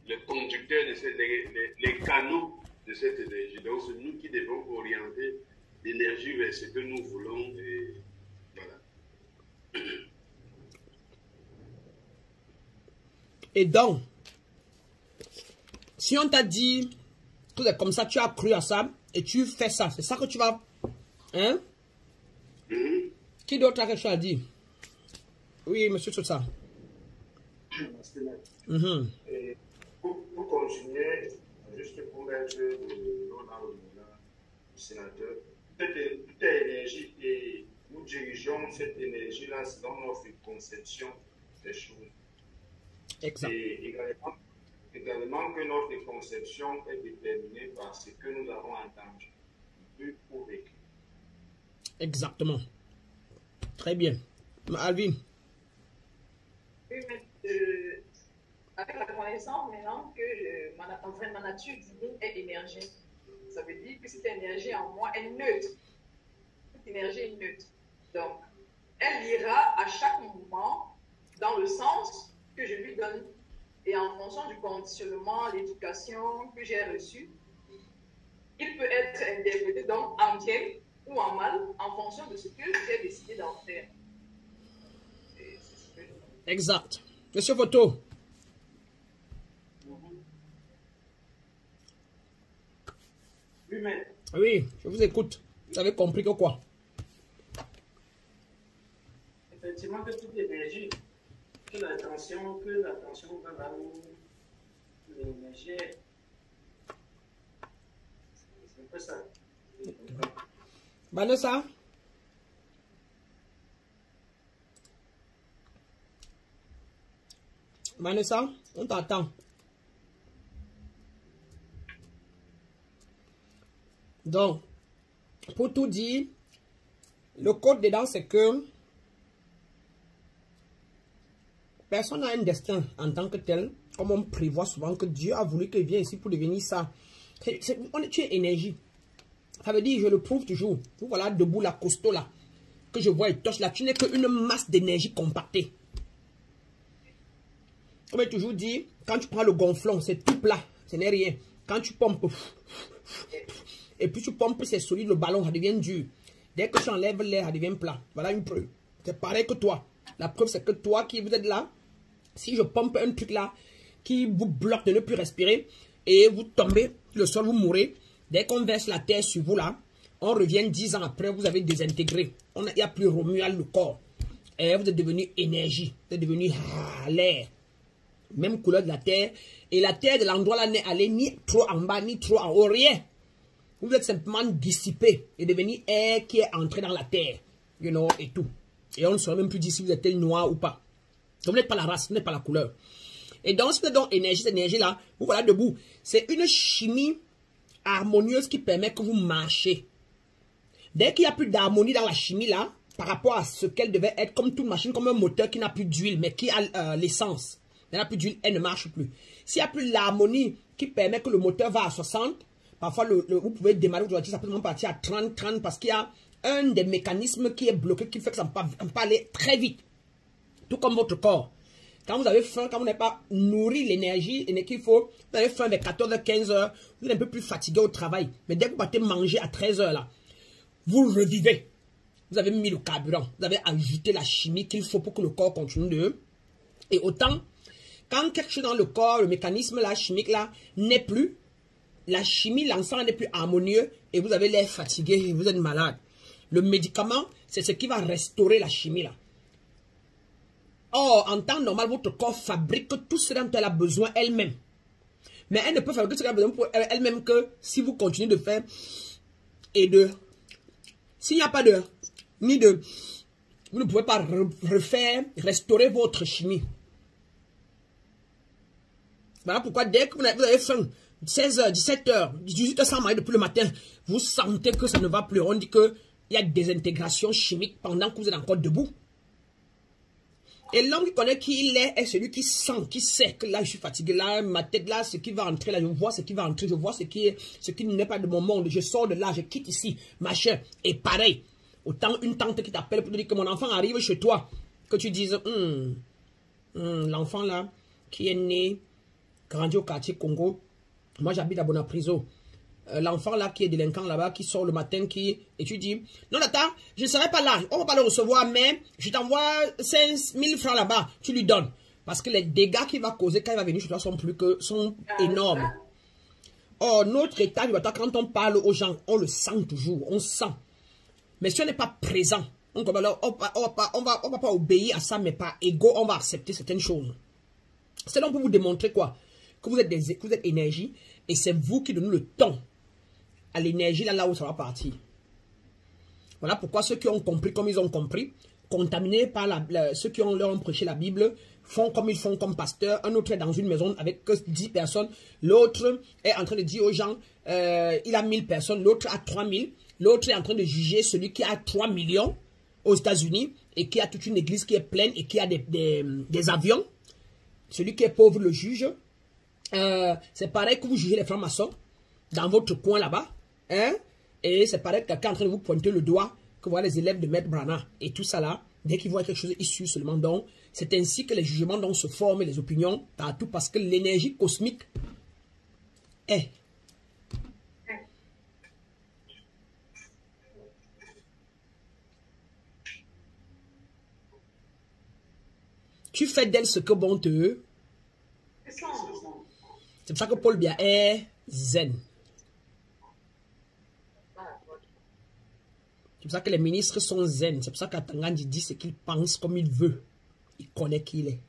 le conducteur de les canaux de cette énergie. Donc, c'est nous qui devons orienter l'énergie vers ce que nous voulons. Et voilà. Et donc, si on t'a dit que c'est comme ça, tu as cru à ça et tu fais ça, c'est ça que tu vas... Hein? Qui d'autre a quelque chose à dire? Oui, monsieur Sosa. Et pour continuer, juste pour mettre le nom dans le moulin du sénateur, toute énergie, et nous dirigeons cette énergie-là dans notre conception des choses. Exact. Et également que notre conception est déterminée par ce que nous avons entendu, vu ou vécu. Exactement. Très bien. Alvin. Oui, mais avec la connaissance maintenant que ma nature divine est énergie, ça veut dire que cette énergie en moi est neutre. Cette énergie est neutre. Donc, elle ira à chaque moment dans le sens que je lui donne. Et en fonction du conditionnement, l'éducation que j'ai reçue, il peut être interprété donc en bien ou en mal en fonction de ce que j'ai décidé d'en faire. Exact. Monsieur Photo. Oui, mais... Oui, je vous écoute. Vous avez compris que quoi? Effectivement, que toute énergie, que l'attention va là où l'énergie est. C'est un peu ça. Vanessa? Vanessa, on t'attend. Donc, pour tout dire, le code dedans, c'est que personne n'a un destin en tant que tel, comme on prévoit souvent que Dieu a voulu qu'il vienne ici pour devenir ça. Tu es énergie. Ça veut dire, je le prouve toujours. Vous voilà debout là, costaud là, que je vois et touche là. Tu n'es qu'une masse d'énergie compactée. On m'a toujours dit, quand tu prends le gonflon, c'est tout plat, ce n'est rien. Quand tu pompes, et puis tu pompes, c'est solide, le ballon, ça devient dur. Dès que tu enlèves l'air, ça devient plat. Voilà une preuve. C'est pareil que toi. La preuve, c'est que toi qui vous êtes là, si je pompe un truc là, qui vous bloque de ne plus respirer, et vous tombez, le sol, vous mourrez. Dès qu'on verse la terre sur vous là, on revient 10 ans après, vous avez désintégré. Il n'y a plus Romuald le corps. Et vous êtes devenu énergie. Vous êtes devenu l'air. Même couleur de la terre. Et la terre de l'endroit là n'est allée ni trop en bas, ni trop en haut, rien. Vous êtes simplement dissipé et devenu air qui est entré dans la terre. You know, et tout. Et on ne saurait même plus dire si vous êtes noir ou pas. Donc vous n'êtes pas la race, vous n'êtes pas la couleur. Et donc, si vous êtes donc énergie, cette énergie-là, vous voilà debout. C'est une chimie harmonieuse qui permet que vous marchez. Dès qu'il n'y a plus d'harmonie dans la chimie là, par rapport à ce qu'elle devait être, comme toute machine, comme un moteur qui n'a plus d'huile, mais qui a l'essence. Elle n'a plus d'huile, elle ne marche plus. S'il n'y a plus l'harmonie qui permet que le moteur va à 60, parfois vous pouvez démarrer votre voiture, ça peut même partir à 30 parce qu'il y a un des mécanismes qui est bloqué, qui fait que ça ne peut pas aller très vite. Tout comme votre corps. Quand vous avez faim, quand vous n'avez pas nourri l'énergie qu'il faut, vous avez faim vers 14h, 15h, vous êtes un peu plus fatigué au travail. Mais dès que vous partez manger à 13h là, vous revivez. Vous avez mis le carburant, vous avez ajouté la chimie qu'il faut pour que le corps continue de... Et autant, quand quelque chose dans le corps, le mécanisme là, chimique là, n'est plus, la chimie, l'ensemble n'est plus harmonieux et vous avez l'air fatigué et vous êtes malade. Le médicament, c'est ce qui va restaurer la chimie là. Or, en temps normal, votre corps fabrique tout ce dont elle a besoin elle-même. Mais elle ne peut fabriquer ce qu'elle a besoin pour elle-même que si vous continuez de faire et de... S'il n'y a pas de... Ni de... Vous ne pouvez pas refaire, restaurer votre chimie. Voilà pourquoi dès que vous avez faim, 16h, 17h, 18h sans manger depuis le matin, vous sentez que ça ne va plus. On dit qu'il y a des intégrations chimiques pendant que vous êtes encore debout. Et l'homme qui connaît qui il est celui qui sent, qui sait que là je suis fatigué, là ma tête là, ce qui va entrer, là je vois ce qui va entrer, je vois ce qui n'est pas de mon monde, je sors de là, je quitte ici, machin. Et pareil, autant une tante qui t'appelle pour te dire que mon enfant arrive chez toi, que tu dises, l'enfant là, qui est né grandi au quartier Congo. Moi, j'habite à Bonapriso. L'enfant là qui est délinquant là-bas, qui sort le matin, et tu dis, non, attends, je ne serai pas là, on ne va pas le recevoir, mais je t'envoie 5 000 francs là-bas, tu lui donnes. Parce que les dégâts qu'il va causer quand il va venir chez toi sont énormes. Or, notre état du bâtard, quand on parle aux gens, on le sent toujours, on sent. Mais si on n'est pas présent, on va pas obéir à ça, mais par ego, on va accepter certaines choses. C'est donc pour vous démontrer quoi? Que vous êtes énergie, et c'est vous qui donnez le ton à l'énergie là où ça va partir. Voilà pourquoi ceux qui ont compris comme ils ont compris, contaminés par ceux qui leur ont prêché la Bible, font comme ils font comme pasteur. Un autre est dans une maison avec 10 personnes. L'autre est en train de dire aux gens, il a 1000 personnes. L'autre a 3000. L'autre est en train de juger celui qui a 3 millions aux États-Unis et qui a toute une église qui est pleine et qui a des avions. Celui qui est pauvre le juge. C'est pareil que vous jugez les francs-maçons dans votre coin là-bas. Hein? Et c'est pareil que quelqu'un est en train de vous pointer le doigt, que voilà les élèves de Maître Brana et tout ça là. Dès qu'ils voient quelque chose issu seulement donc, c'est ainsi que les jugements donc se forment et les opinions partout parce que l'énergie cosmique est. Tu fais d'elle ce que bon te. C'est pour ça que Paul Biya est zen. C'est pour ça que les ministres sont zen. C'est pour ça qu'Atangandi dit ce qu'il pense comme il veut. Il connaît qui il est.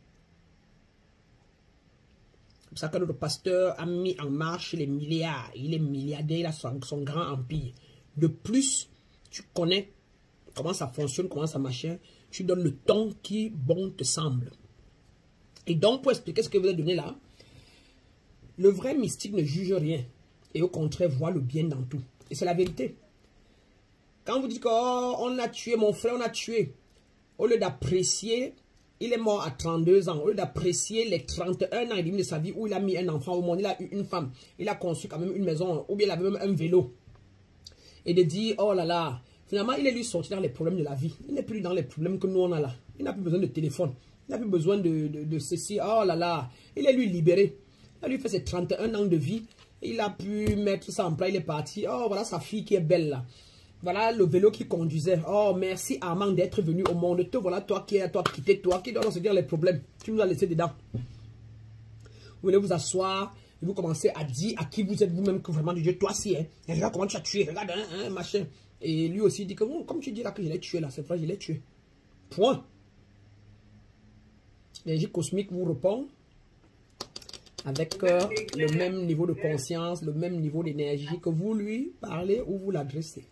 C'est pour ça que notre pasteur a mis en marche les milliards. Il est milliardaire, il a son grand empire. De plus, tu connais comment ça fonctionne, comment ça marche. Tu donnes le ton qui bon te semble. Et donc, pour expliquer ce que vous avez donné là, le vrai mystique ne juge rien. Et au contraire, voit le bien dans tout. Et c'est la vérité. Quand vous dites qu'on a tué mon frère, on a tué. Au lieu d'apprécier, il est mort à 32 ans. Au lieu d'apprécier les 31 ans et demi de sa vie où il a mis un enfant au monde, il a eu une femme. Il a construit quand même une maison, ou bien il avait même un vélo. Et de dire, oh là là, finalement, il est lui sorti dans les problèmes de la vie. Il n'est plus dans les problèmes que nous on a là. Il n'a plus besoin de téléphone. Il n'a plus besoin de ceci. Oh là là, il est lui libéré. Il a lui fait ses 31 ans de vie. Il a pu mettre ça en place, il est parti. Oh, voilà sa fille qui est belle là. Voilà le vélo qui conduisait. Oh, merci Armand d'être venu au monde. Te voilà toi qui es à toi quitter toi, qui doit se dire les problèmes. Tu nous as laissé dedans. Vous venez vous asseoir et vous commencez à dire à qui vous êtes vous-même que vraiment Dieu, toi si, hein. Et regarde comment tu as tué, regarde, hein, machin. Et lui aussi dit que, bon, comme tu dis là que je l'ai tué là, c'est vrai, je l'ai tué. Point. L'énergie cosmique vous répond avec le même niveau de conscience, le même niveau d'énergie que vous lui parlez ou vous l'adressez.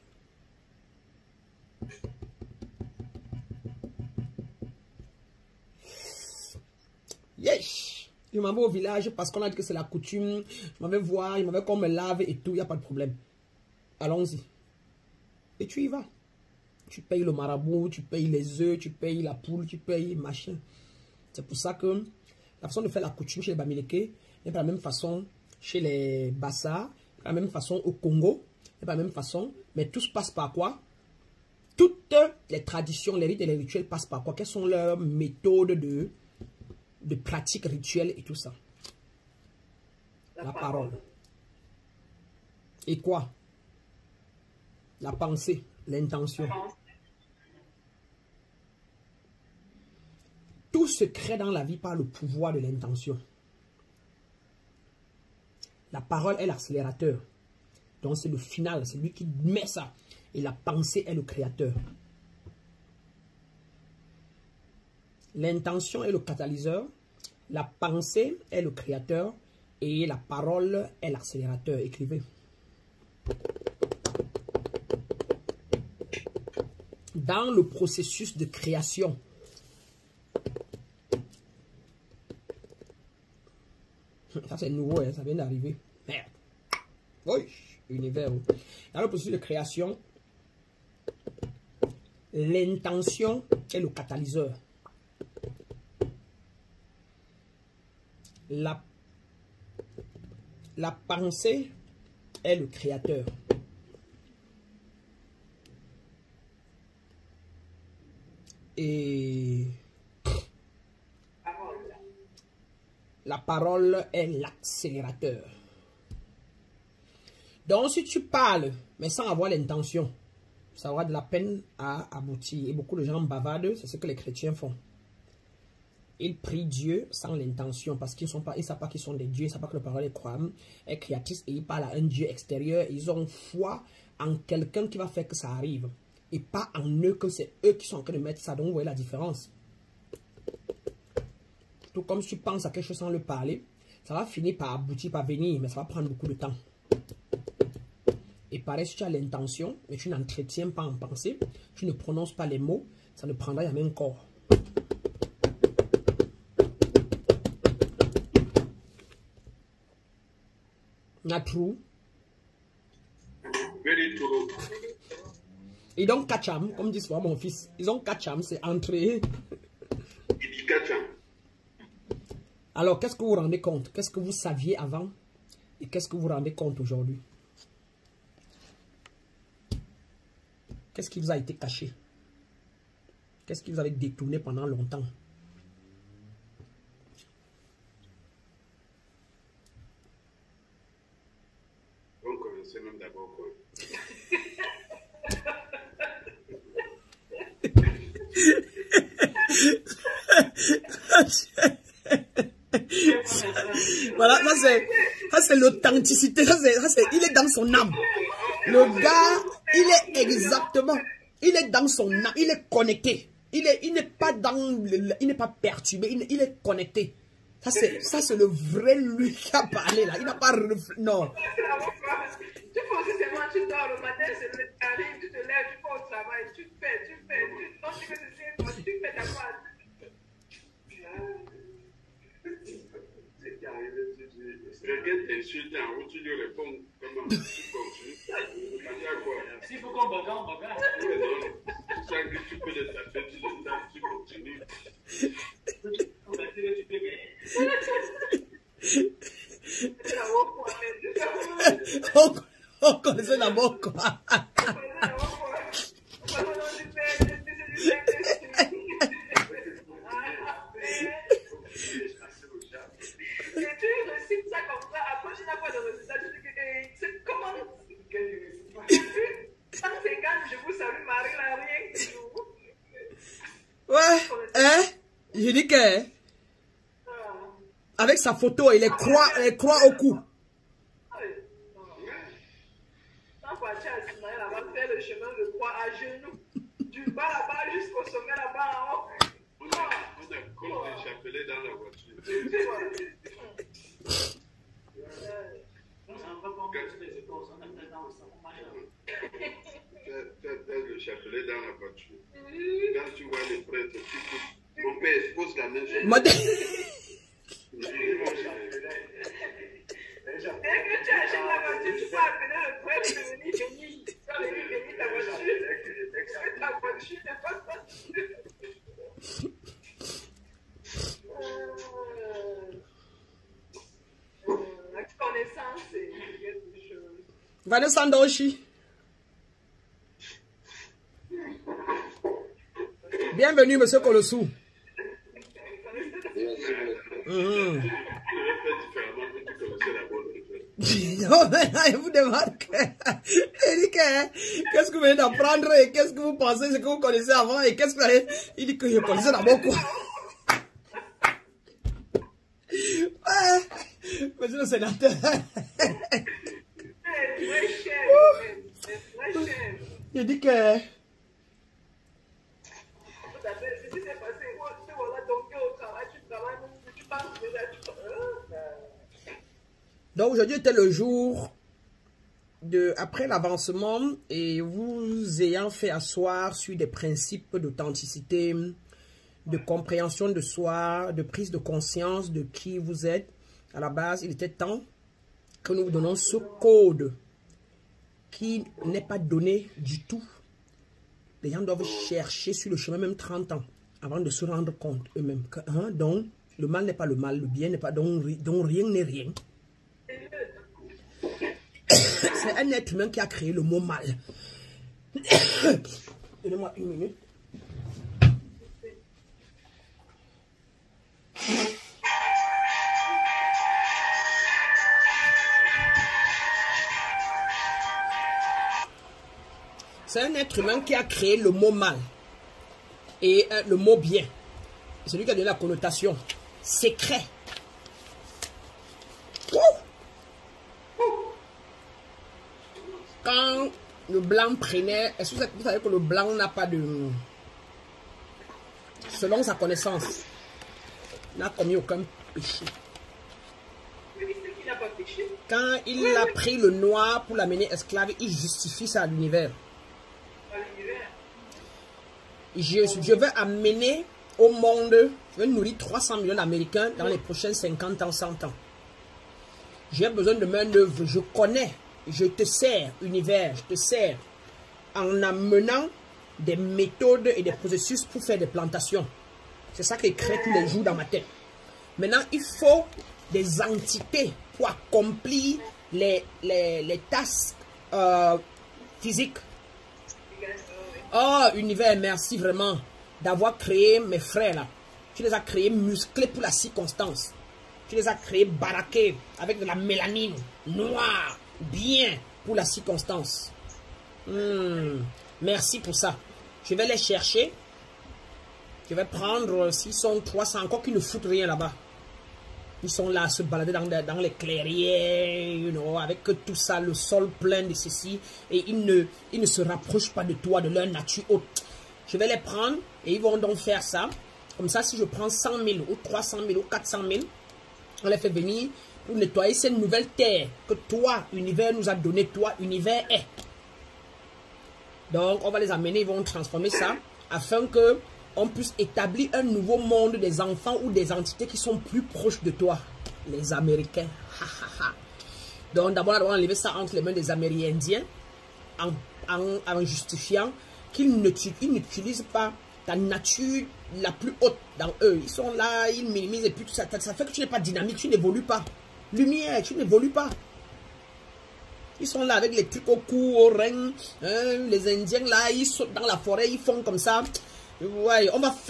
Yes! Je m'en vais au village parce qu'on a dit que c'est la coutume. Je m'en vais voir, je m'en vais qu'on me lave et tout, il n'y a pas de problème. Allons-y. Et tu y vas. Tu payes le marabout, tu payes les œufs, tu payes la poule, tu payes machin. C'est pour ça que la façon de faire la coutume chez les Bamileke n'est pas la même façon chez les Bassa, pas la même façon au Congo, n'est pas la même façon. Mais tout se passe par quoi? Toutes les traditions, les rites et les rituels passent par quoi? Quelles sont leurs méthodes de pratique rituelle et tout ça? La parole. Et quoi? La pensée, l'intention. Tout se crée dans la vie par le pouvoir de l'intention. La parole est l'accélérateur. Donc c'est le final, c'est lui qui met ça. Et la pensée est le créateur. L'intention est le catalyseur. La pensée est le créateur. Et la parole est l'accélérateur. Écrivez. Dans le processus de création, ça c'est nouveau, hein, ça vient d'arriver. Merde. Oui, univers. Dans le processus de création, l'intention est le catalyseur. La pensée est le créateur. Et la parole est l'accélérateur. Donc, si tu parles, mais sans avoir l'intention, ça aura de la peine à aboutir. Et beaucoup de gens bavardent, c'est ce que les chrétiens font. Ils prient Dieu sans l'intention parce qu'ils ne savent pas qu'ils sont des dieux, ils ne savent pas que la parole est créatrice et ils parlent à un Dieu extérieur. Ils ont foi en quelqu'un qui va faire que ça arrive et pas en eux, que c'est eux qui sont en train de mettre ça. Donc, vous voyez la différence. Tout comme si tu penses à quelque chose sans le parler, ça va finir par aboutir, par venir, mais ça va prendre beaucoup de temps. Et pareil, si tu as l'intention, mais tu n'entretiens pas en pensée, tu ne prononces pas les mots, ça ne prendra jamais encore. Not true. Very true. Ils ont kacham, comme dit souvent mon fils. Ils ont kacham, c'est entrer. Il dit kacham. Alors, qu'est-ce que vous vous rendez compte? Qu'est-ce que vous saviez avant? Et qu'est-ce que vous vous rendez compte aujourd'hui? Qu'est-ce qui vous a été caché? Qu'est-ce qui vous avez détourné pendant longtemps? On commençait même d'abord quoi? Voilà, ça c'est l'authenticité, il est dans son âme. Le gars, il est exactement, il est dans son âme, il est connecté. Il n'est pas il n'est pas perturbé, il est connecté. Ça c'est le vrai lui qui a parlé là. Il n'a pas non. Tu peux aussi seulement, tu dors le matin, c'est le arrive, tu te lèves, tu vas au travail, tu fais, non, tu fais ceci, tu fais ta part. Quelqu'un t'insulte en route, tu lui réponds comment tu continues. S'il faut qu'on bagarre, on bagarre. Tu sens que tu peux le taper, tu le tapes, tu continues. On connaissait d'abord quoi? Ouais, hein? Je dis que avec sa photo et les croix au cou. Le chemin de croix à genoux, du bas là-bas jusqu'au sommet là-bas en haut. On a comme des chapelets dans la voiture. Tu as le chapelet dans la voiture. Quand tu vois les prêtres, tu coupes. Mon père pose la main sur Dès que tu achètes la voiture, tu peux appeler le prêtre de venir bénir. Quand il vient bénir ta voiture, ta voiture n'est pas facile. La connaissance, c'est quelque chose. Vanessa Ndoshi. Bienvenue, monsieur Kolossou. Non, mais là, il vous demande qu'est-ce que vous venez d'apprendre et qu'est-ce que vous pensez, ce que vous connaissez avant et qu'est-ce que il dit que je connaissais d'abord quoi. Ouais, monsieur le sénateur. Il dit que donc aujourd'hui était le jour après l'avancement et vous ayant fait asseoir sur des principes d'authenticité, de compréhension de soi, de prise de conscience de qui vous êtes. À la base, il était temps que nous vous donnons ce code qui n'est pas donné du tout. Les gens doivent chercher sur le chemin même 30 ans avant de se rendre compte eux-mêmes que donc le mal n'est pas le mal, le bien n'est pas, donc rien n'est rien. C'est un être humain qui a créé le mot mal. Donnez-moi une minute. C'est un être humain qui a créé le mot mal et le mot bien. C'est lui qui a donné la connotation. Secret. Quand le blanc prenait... Est-ce que vous savez que le blanc n'a pas de... Selon sa connaissance, n'a commis aucun péché. Quand il a pris le noir pour l'amener esclave, il justifie ça à l'univers. Je vais amener au monde, je vais nourrir 300 millions d'Américains dans les prochains 50 ans, 100 ans. J'ai besoin de main d'œuvre, je connais, je te sers, univers, je te sers en amenant des méthodes et des processus pour faire des plantations. C'est ça qui crée tous les jours dans ma tête. Maintenant, il faut des entités pour accomplir les tâches physiques. Oh, univers, merci vraiment d'avoir créé mes frères là. Tu les as créés musclés pour la circonstance. Tu les as créés baraqués avec de la mélanine, noire, bien pour la circonstance. Merci pour ça. Je vais les chercher. Je vais prendre, s'ils sont 300, encore qu'ils ne foutent rien là-bas. Ils sont là à se balader dans les clairières, you know, avec tout ça, le sol plein de ceci. Et ils ne se rapprochent pas de toi, de leur nature haute. Je vais les prendre et ils vont donc faire ça. Comme ça, si je prends 100 000 ou 300 000 ou 400 000, on les fait venir pour nettoyer cette nouvelle terre que toi, univers, nous a donné. Toi, univers est. Donc, on va les amener, ils vont transformer ça afin que on puisse établir un nouveau monde des enfants ou des entités qui sont plus proches de toi. Les Américains. Donc d'abord, on va enlever ça entre les mains des Amérindiens en justifiant qu'ils n'utilisent pas ta nature la plus haute dans eux. Ils sont là, ils minimisent et puis tout ça. Ça fait que tu n'es pas dynamique, tu n'évolues pas. Lumière, tu n'évolues pas. Ils sont là avec les trucs au cou, au rein. Les Indiens là, ils sautent dans la forêt, ils font comme ça. Ouais, on va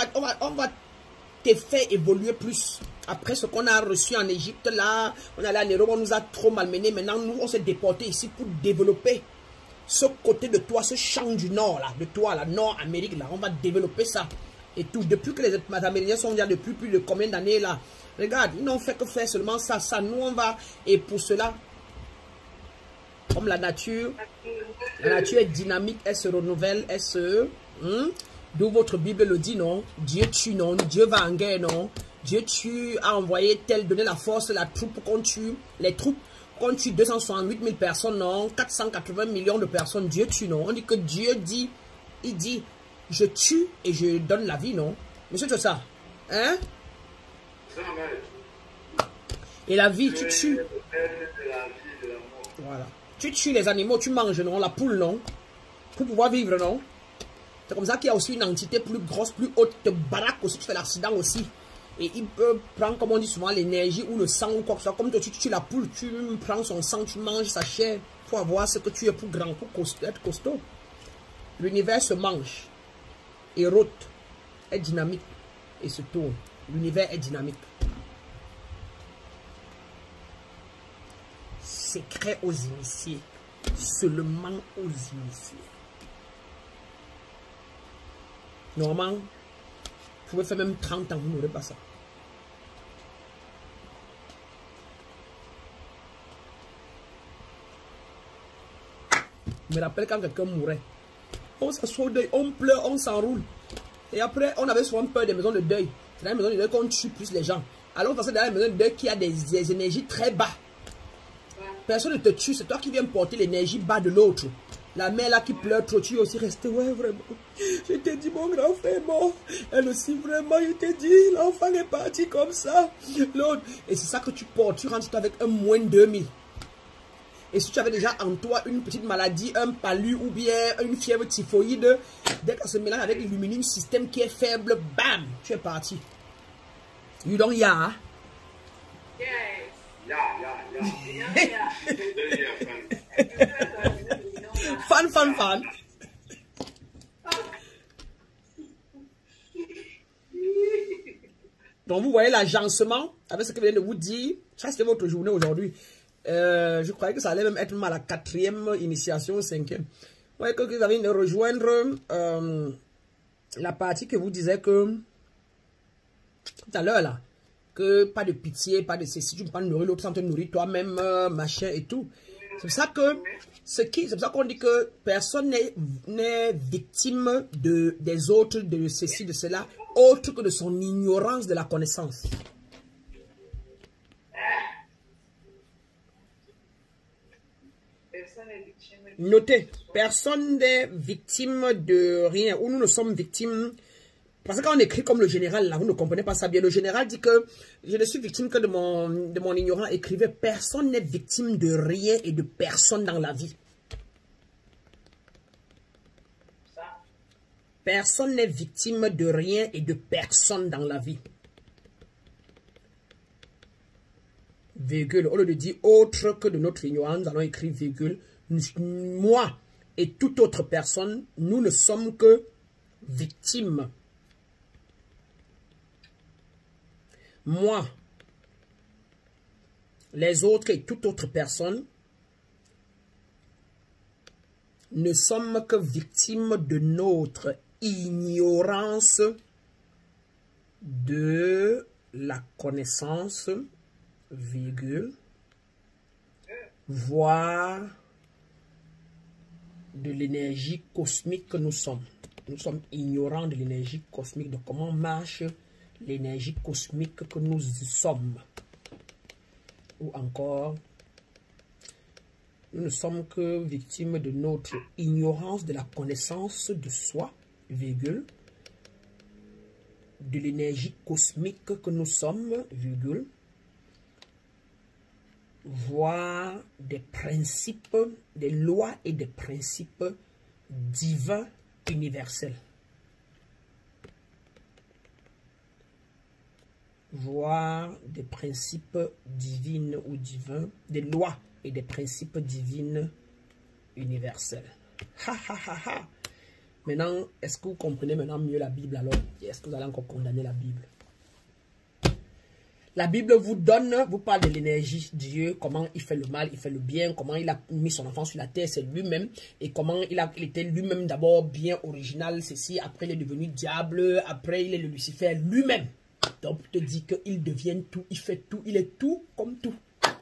te faire évoluer plus. Après ce qu'on a reçu en Égypte là, on allait à Nairobi, on nous a trop malmenés. Maintenant, nous, on s'est déporté ici pour développer ce côté de toi, ce champ du nord là, de toi, la Nord-Amérique là. On va développer ça. Et tout, depuis que les Amérindiens sont là, depuis plus de combien d'années là. Regarde, ils n'ont fait que faire seulement ça. Nous, on va, et pour cela, comme la nature est dynamique, elle se renouvelle, elle se... D'où votre Bible le dit, non? Dieu tue, non? Dieu va en guerre, non? Dieu tue, a envoyé tel, donné la force, la troupe qu'on tue. Les troupes qu'on tue 268 000 personnes, non? 480 millions de personnes, Dieu tue, non? On dit que Dieu dit, il dit, je tue et je donne la vie, non? Monsieur, c'est ça? Hein? Et la vie, tu tues. Voilà. Tu tues les animaux, tu manges, non? La poule, non? Pour pouvoir vivre, non? C'est comme ça qu'il y a aussi une entité plus grosse, plus haute, te baraque aussi, tu fais l'accident aussi. Et il peut prendre, comme on dit souvent, l'énergie ou le sang ou quoi que ce soit. Comme toi, tu tues la poule, tu prends son sang, tu manges sa chair pour avoir ce que tu es pour grand, pour être costaud. L'univers se mange, et rote, est dynamique et se tourne. L'univers est dynamique. Secret aux initiés, seulement aux initiés. Normalement, vous pouvez faire même 30 ans, vous n'aurez pas ça. Je me rappelle quand quelqu'un mourait. On s'assoit au deuil, on pleure, on s'enroule. Et après, on avait souvent peur des maisons de deuil. C'est dans les maisons de deuil qu'on tue plus les gens. Alors on passait dans la maison de deuil qui a des énergies très bas. Personne ne te tue, c'est toi qui viens porter l'énergie bas de l'autre. La mère là qui pleure trop, tu es aussi resté, ouais vraiment. Je t'ai dit mon grand frère est mort. Elle aussi vraiment, je t'ai dit, l'enfant est parti comme ça. L'autre. Et c'est ça que tu portes, tu rentres avec un moins de 2000. Et si tu avais déjà en toi une petite maladie, un palu ou bien une fièvre typhoïde, dès qu'elle se mélange avec l'immunité système qui est faible, bam, tu es parti. You don't ya. Fan. Donc vous voyez l'agencement avec ce que je viens de vous dire. Ça c'était votre journée aujourd'hui. Je croyais que ça allait même être mal la 4e initiation, 5e. Ouais, que vous avez de rejoindre la partie que vous disiez que tout à l'heure là, que pas de pitié, pas de ceci, tu ne peux pas nourrir l'autre sans te nourrir toi-même, machin et tout. C'est pour ça que c'est pour ça qu'on dit que personne n'est victime des autres, de ceci, de cela, autre que de son ignorance de la connaissance. Notez, personne n'est victime de rien, ou nous ne sommes victimes. Parce que quand on écrit comme le général, là, vous ne comprenez pas ça bien. Le général dit que je ne suis victime que de mon ignorance. Écrivez, personne n'est victime de rien et de personne dans la vie. Personne n'est victime de rien et de personne dans la vie. Virgule, au lieu de dire autre que de notre ignorance, nous allons écrire virgule. Moi et toute autre personne, nous ne sommes que victimes. Moi, les autres et toute autre personne ne sommes que victimes de notre ignorance de la connaissance, virgule, voire de l'énergie cosmique que nous sommes. Nous sommes ignorants de l'énergie cosmique, de comment marche l'énergie cosmique que nous sommes. Ou encore, nous ne sommes que victimes de notre ignorance de la connaissance de soi, virgule, de l'énergie cosmique que nous sommes, virgule, voire des principes, des lois et des principes divins universels. Voire des principes divines ou divins, des lois et des principes divines universels. Ha ha ha ha. Maintenant, est-ce que vous comprenez maintenant mieux la Bible alors? Est-ce que vous allez encore condamner la Bible? La Bible vous donne, vous parle de l'énergie de Dieu, comment il fait le mal, il fait le bien, comment il a mis son enfant sur la terre, c'est lui-même, et comment il était lui-même d'abord bien original, ceci, après il est devenu diable, après il est le Lucifer lui-même. Donc il te dit qu'il devient tout, il fait tout, il est tout comme tout.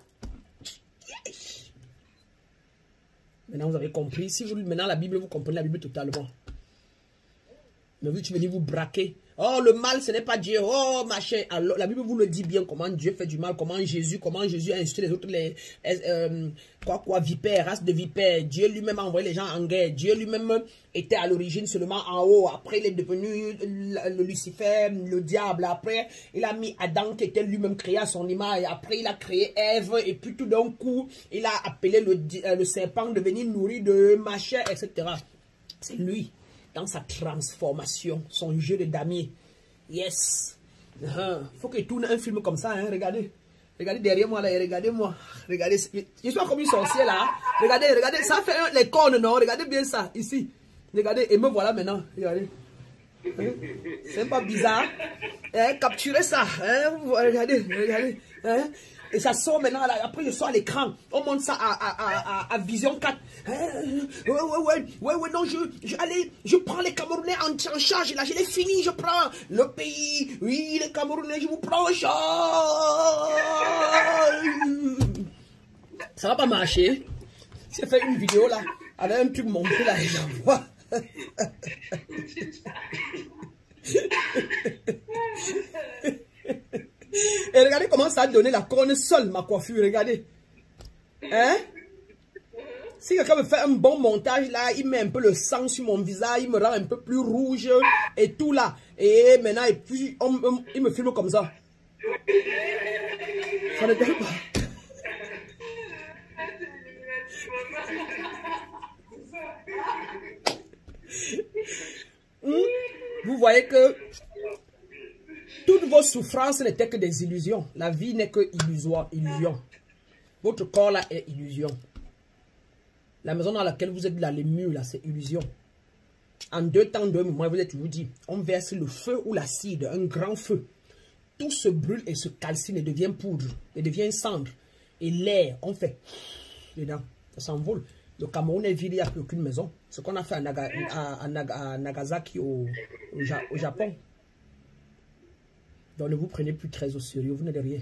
Maintenant vous avez compris, si vous maintenant la Bible, vous comprenez la Bible totalement. Mais vous, tu venez vous braquer. Oh, le mal, ce n'est pas Dieu. Oh, machin. Alors, la Bible vous le dit bien, comment Dieu fait du mal, comment Jésus a instruit les autres, vipères, race de vipères. Dieu lui-même a envoyé les gens en guerre. Dieu lui-même était à l'origine seulement en haut. Après, il est devenu le Lucifer, le diable. Après, il a mis Adam qui était lui-même créé à son image. Après, il a créé Ève. Et puis, tout d'un coup, il a appelé le serpent de venir nourrir de machin, etc. C'est lui. Dans sa transformation, son jeu de damier. Yes. Faut qu'il tourne un film comme ça, hein. Regardez. Regardez derrière moi, là, regardez-moi. Regardez. Je suis comme une sorcière, là. Regardez, regardez. Ça fait les cornes, non? Regardez bien ça, ici. Regardez, et me voilà maintenant. Regardez. Hein? C'est pas bizarre. Hein? Capturez ça. Hein? Regardez, regardez. Hein? Et ça sort maintenant, là, après je sors à l'écran. On monte ça à Vision 4. Ouais, non, je prends les Camerounais en charge. Là, je l'ai fini, je prends le pays. Oui, les Camerounais, je vous prends en charge. Ça va pas marcher. J'ai fait une vidéo, là, avec un truc monté, là, et j'envoie. Et regardez comment ça a donné la couronne seule, ma coiffure, regardez. Hein? Si quelqu'un me fait un bon montage là, il met un peu le sang sur mon visage, il me rend un peu plus rouge et tout là. Et maintenant, et puis, il me filme comme ça. Ça ne donne pas. Vous voyez que toutes vos souffrances n'étaient que des illusions. La vie n'est que illusion. Votre corps là est illusion. La maison dans laquelle vous êtes là, les murs là, c'est illusion. En 2 temps, 2 moments, vous êtes toujours dit, on verse le feu ou l'acide, un grand feu. Tout se brûle et se calcine et devient poudre, et devient cendre. Et l'air, on fait dedans, ça s'envole. Le Cameroun est vide, il n'y a plus aucune maison. Ce qu'on a fait à Nagasaki au Japon. Donc ne vous prenez plus très au sérieux, vous n'êtes rien.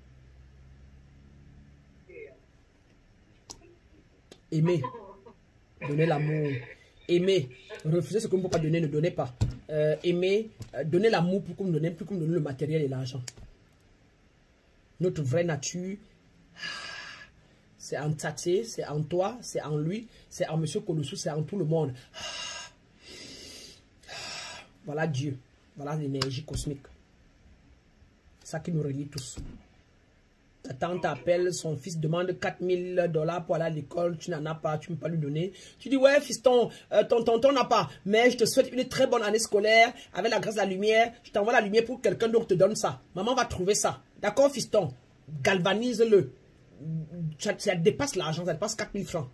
Aimez, donnez l'amour. Aimez, refusez ce que vous ne pouvez pas donner, ne donnez pas. Aimez, donnez l'amour plus que vous donnez le matériel et l'argent. Notre vraie nature, c'est en Tati, c'est en toi, c'est en lui, c'est en Monsieur Kolossou, c'est en tout le monde. Voilà Dieu, voilà l'énergie cosmique. C'est ça qui nous relie tous. Ta tante appelle, son fils demande $4000 pour aller à l'école, tu n'en as pas, tu ne peux pas lui donner. Tu dis, ouais fiston, ton tonton n'a pas, mais je te souhaite une très bonne année scolaire, avec la grâce de la lumière, je t'envoie la lumière pour que quelqu'un d'autre te donne ça. Maman va trouver ça. D'accord fiston, galvanise-le. Ça dépasse l'argent, ça dépasse 4000 francs.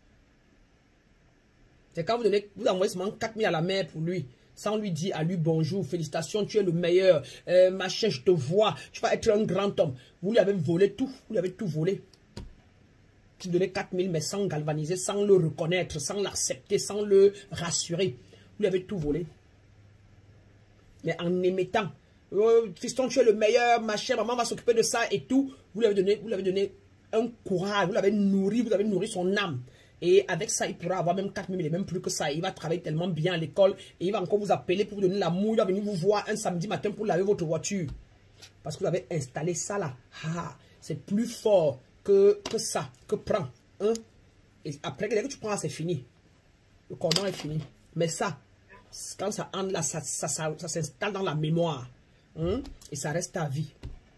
C'est quand vous envoyez seulement 4000 à la mère pour lui. Sans lui dire à lui bonjour, félicitations, tu es le meilleur, machin, je te vois, tu vas être un grand homme. Vous lui avez volé tout, vous lui avez tout volé. Tu donnais 4000 mais sans galvaniser, sans le reconnaître, sans l'accepter, sans le rassurer. Vous lui avez tout volé. Mais en émettant, oh, fiston, tu es le meilleur, machin, maman va s'occuper de ça et tout. Vous lui avez donné un courage, vous avez nourri son âme. Et avec ça, il pourra avoir même 4000 et même plus que ça. Il va travailler tellement bien à l'école. Et il va encore vous appeler pour vous donner l'amour. Il va venir vous voir un samedi matin pour laver votre voiture. Parce que vous avez installé ça là. Ah, c'est plus fort que ça, que prend. Hein? Et après, dès que tu prends, c'est fini. Le cordon est fini. Mais ça, quand ça entre là, ça s'installe dans la mémoire. Hein? Et ça reste à vie.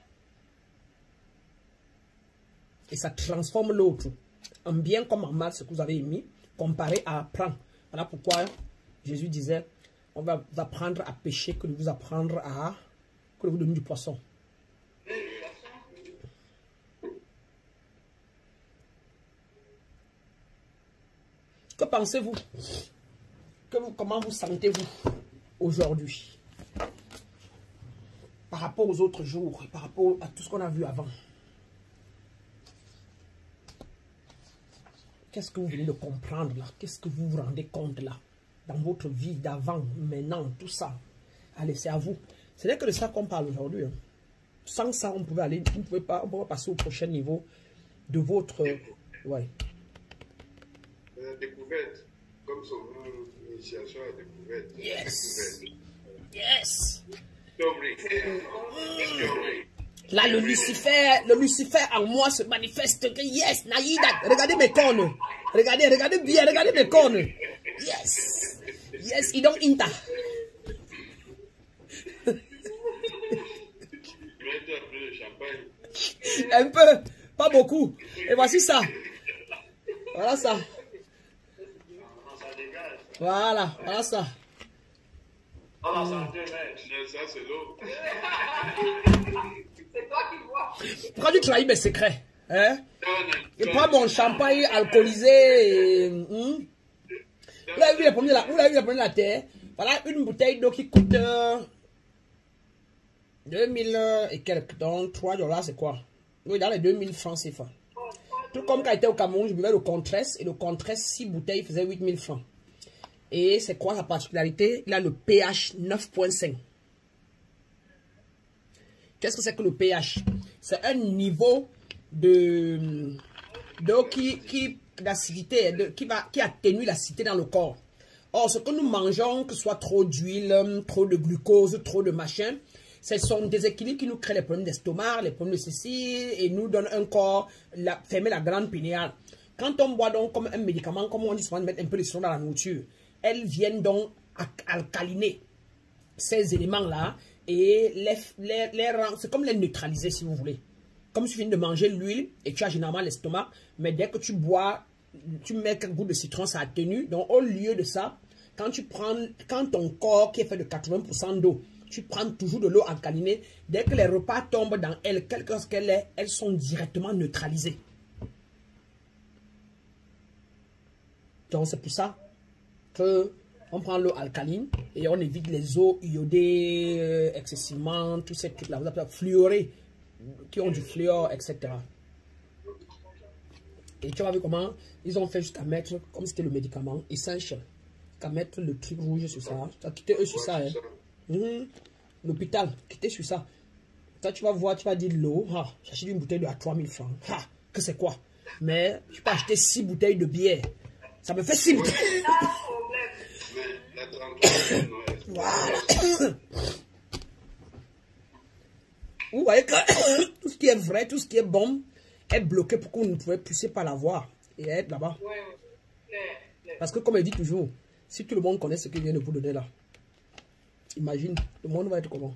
Et ça transforme l'autre. En bien comme en mal, ce que vous avez mis, comparé à apprendre. Voilà pourquoi Jésus disait, on va vous apprendre à pêcher que de vous apprendre à que de vous donner du poisson. Que pensez-vous? Comment vous sentez-vous aujourd'hui? Par rapport aux autres jours, par rapport à tout ce qu'on a vu avant. Qu'est-ce que vous venez de comprendre là? Qu'est-ce que vous vous rendez compte là? Dans votre vie d'avant, maintenant, tout ça. Allez, c'est à vous. Ce n'est que de ça qu'on parle aujourd'hui. Hein. Sans ça, on pouvait aller, on ne pouvait pas passer au prochain niveau de votre... Ouais. Découverte, comme son nom, initiation à découverte. Yes! Yes! Discovery. Là, le Lucifer en moi se manifeste. Yes, Naïda. Regardez mes cornes. Regardez bien, regardez mes cornes. Yes. Yes, il donne Inta. Un peu, pas beaucoup. Et voici ça. Voilà ça. Voilà ça. Ça, c'est l'eau. C'est toi qui vois. Pourquoi tu trahis mes secrets? Hein? Et prends mon champagne alcoolisé. Vous l'avez vu les premiers de la terre? Voilà une bouteille d'eau qui coûte 2000 et quelques. Donc $3, c'est quoi? Oui, dans les 2000 francs CFA. Tout comme quand j'étais au Cameroun, je buvais le Contresse. Et le Contresse, 6 bouteilles faisait 8000 francs. Et c'est quoi sa particularité? Il a le pH 9.5. Qu'est-ce que c'est que le pH? C'est un niveau d'eau qui atténue l'acidité dans le corps. Or, ce que nous mangeons, que ce soit trop d'huile, trop de glucose, trop de machin, ce sont des équilibres qui nous créent les problèmes d'estomac, les problèmes de ceci, et nous donnent un corps, fermer la glande pinéale. Quand on boit donc comme un médicament, comme on dit souvent de mettre un peu de citron dans la nourriture, elles viennent donc alcaliner ces éléments-là et les rendre, c'est comme les neutraliser si vous voulez. Comme si tu viens de manger l'huile et tu as généralement l'estomac, mais dès que tu bois, tu mets quelques gouttes de citron, ça atténue. Donc au lieu de ça, quand ton corps qui est fait de 80% d'eau, tu prends toujours de l'eau alcalinée, dès que les repas tombent dans elle, quelque chose qu'elle est, elles sont directement neutralisées. Donc c'est pour ça que on prend l'eau alcaline et on évite les eaux iodées excessivement, tous ces trucs-là, vous appelez fluorés, qui ont du fluor, etc. Et tu vas voir comment ils ont fait jusqu'à mettre, comme c'était le médicament, essentiel. Qu'à mettre le truc rouge sur ça. Tu as quitté eux sur ça. Hein. L'hôpital, quitter sur ça. Toi, tu vas voir, tu vas dire l'eau. Ah, j'achète une bouteille de à 3000 francs. Ah, que c'est quoi? Mais je peux acheter 6 bouteilles de bière. Ça me fait 6 bouteilles. Mais la 33, Voilà. Vous voyez que tout ce qui est vrai, tout ce qui est bon, est bloqué pour que vous ne pouvez plus pas l'avoir et être là-bas. Parce que comme elle dit toujours, si tout le monde connaît ce qu'il vient de vous donner là, imagine, le monde va être comment?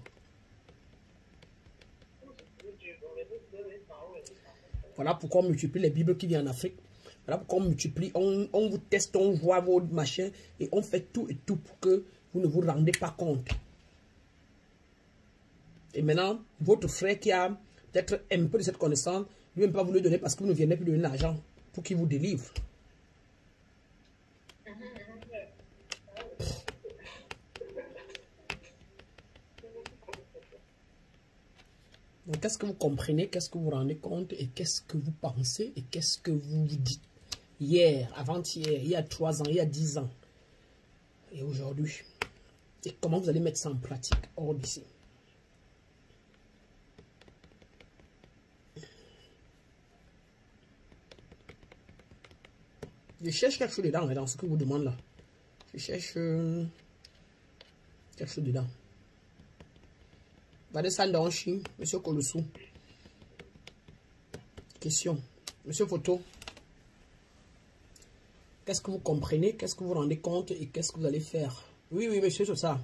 Voilà pourquoi on multiplie les Bibles qui viennent en Afrique. Voilà pourquoi on multiplie, on vous teste, on voit vos machins et on fait tout et tout pour que vous ne vous rendez pas compte. Et maintenant, votre frère qui a peut-être un peu de cette connaissance, lui ne peut pas vous le donner parce que vous ne venez plus donner l'argent pour qu'il vous délivre. Donc, qu'est-ce que vous comprenez, qu'est-ce que vous vous rendez compte et qu'est-ce que vous pensez et qu'est-ce que vous vous dites hier, avant-hier, il y a 3 ans, il y a 10 ans et aujourd'hui. Et comment vous allez mettre ça en pratique hors d'ici. Je cherche quelque chose dedans, dans ce que vous demandez là. Je cherche quelque chose dedans. Regardez ça dans Chine, monsieur Kolossou. Question. Monsieur Photo. Qu'est-ce que vous comprenez? Qu'est-ce que vous vous rendez compte? Et qu'est-ce que vous allez faire? Oui, oui, monsieur, c'est ça.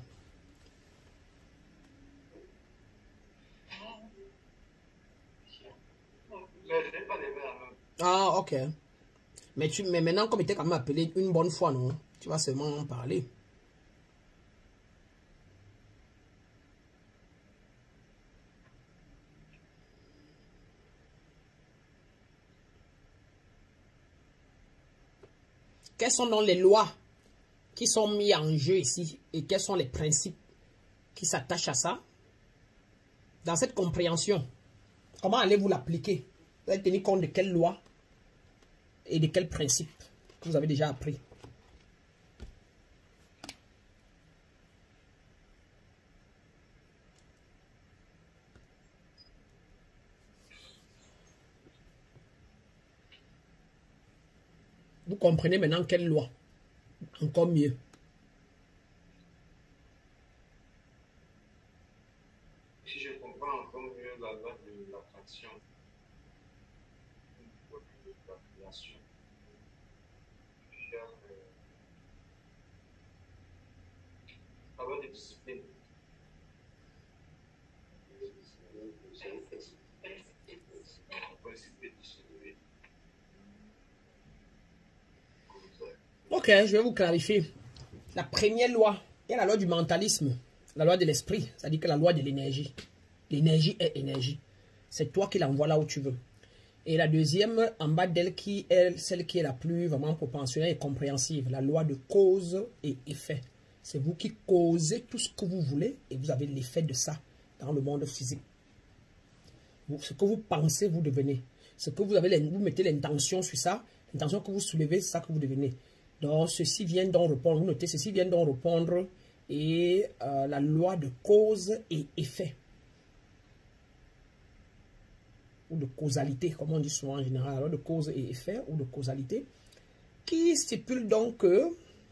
Ah, ok. Mais maintenant, comme il était quand même appelé une bonne fois, non? Tu vas seulement en parler. Quelles sont donc les lois qui sont mises en jeu ici et quels sont les principes qui s'attachent à ça? Dans cette compréhension, comment allez-vous l'appliquer? Vous allez tenir compte de quelles lois et de quels principes que vous avez déjà appris? Vous comprenez maintenant quelle loi? Encore mieux. Si je comprends encore mieux la loi de l'attraction, de la création, la loi de discipline. Ok, je vais vous clarifier. La première loi, il y a la loi du mentalisme, la loi de l'esprit, c'est-à-dire que la loi de l'énergie. L'énergie est énergie. C'est toi qui l'envoies là où tu veux. Et la deuxième, en bas d'elle, qui est celle qui est la plus vraiment proportionnelle et compréhensive, la loi de cause et effet. C'est vous qui causez tout ce que vous voulez et vous avez l'effet de ça dans le monde physique. Ce que vous pensez, vous devenez. Ce que vous avez, vous mettez l'intention sur ça, l'intention que vous soulevez, c'est ça que vous devenez. Donc, ceci vient donc répondre, vous notez, ceci vient donc répondre et la loi de cause et effet. Ou de causalité, comme on dit souvent en général, la loi de cause et effet, ou de causalité, qui stipule donc que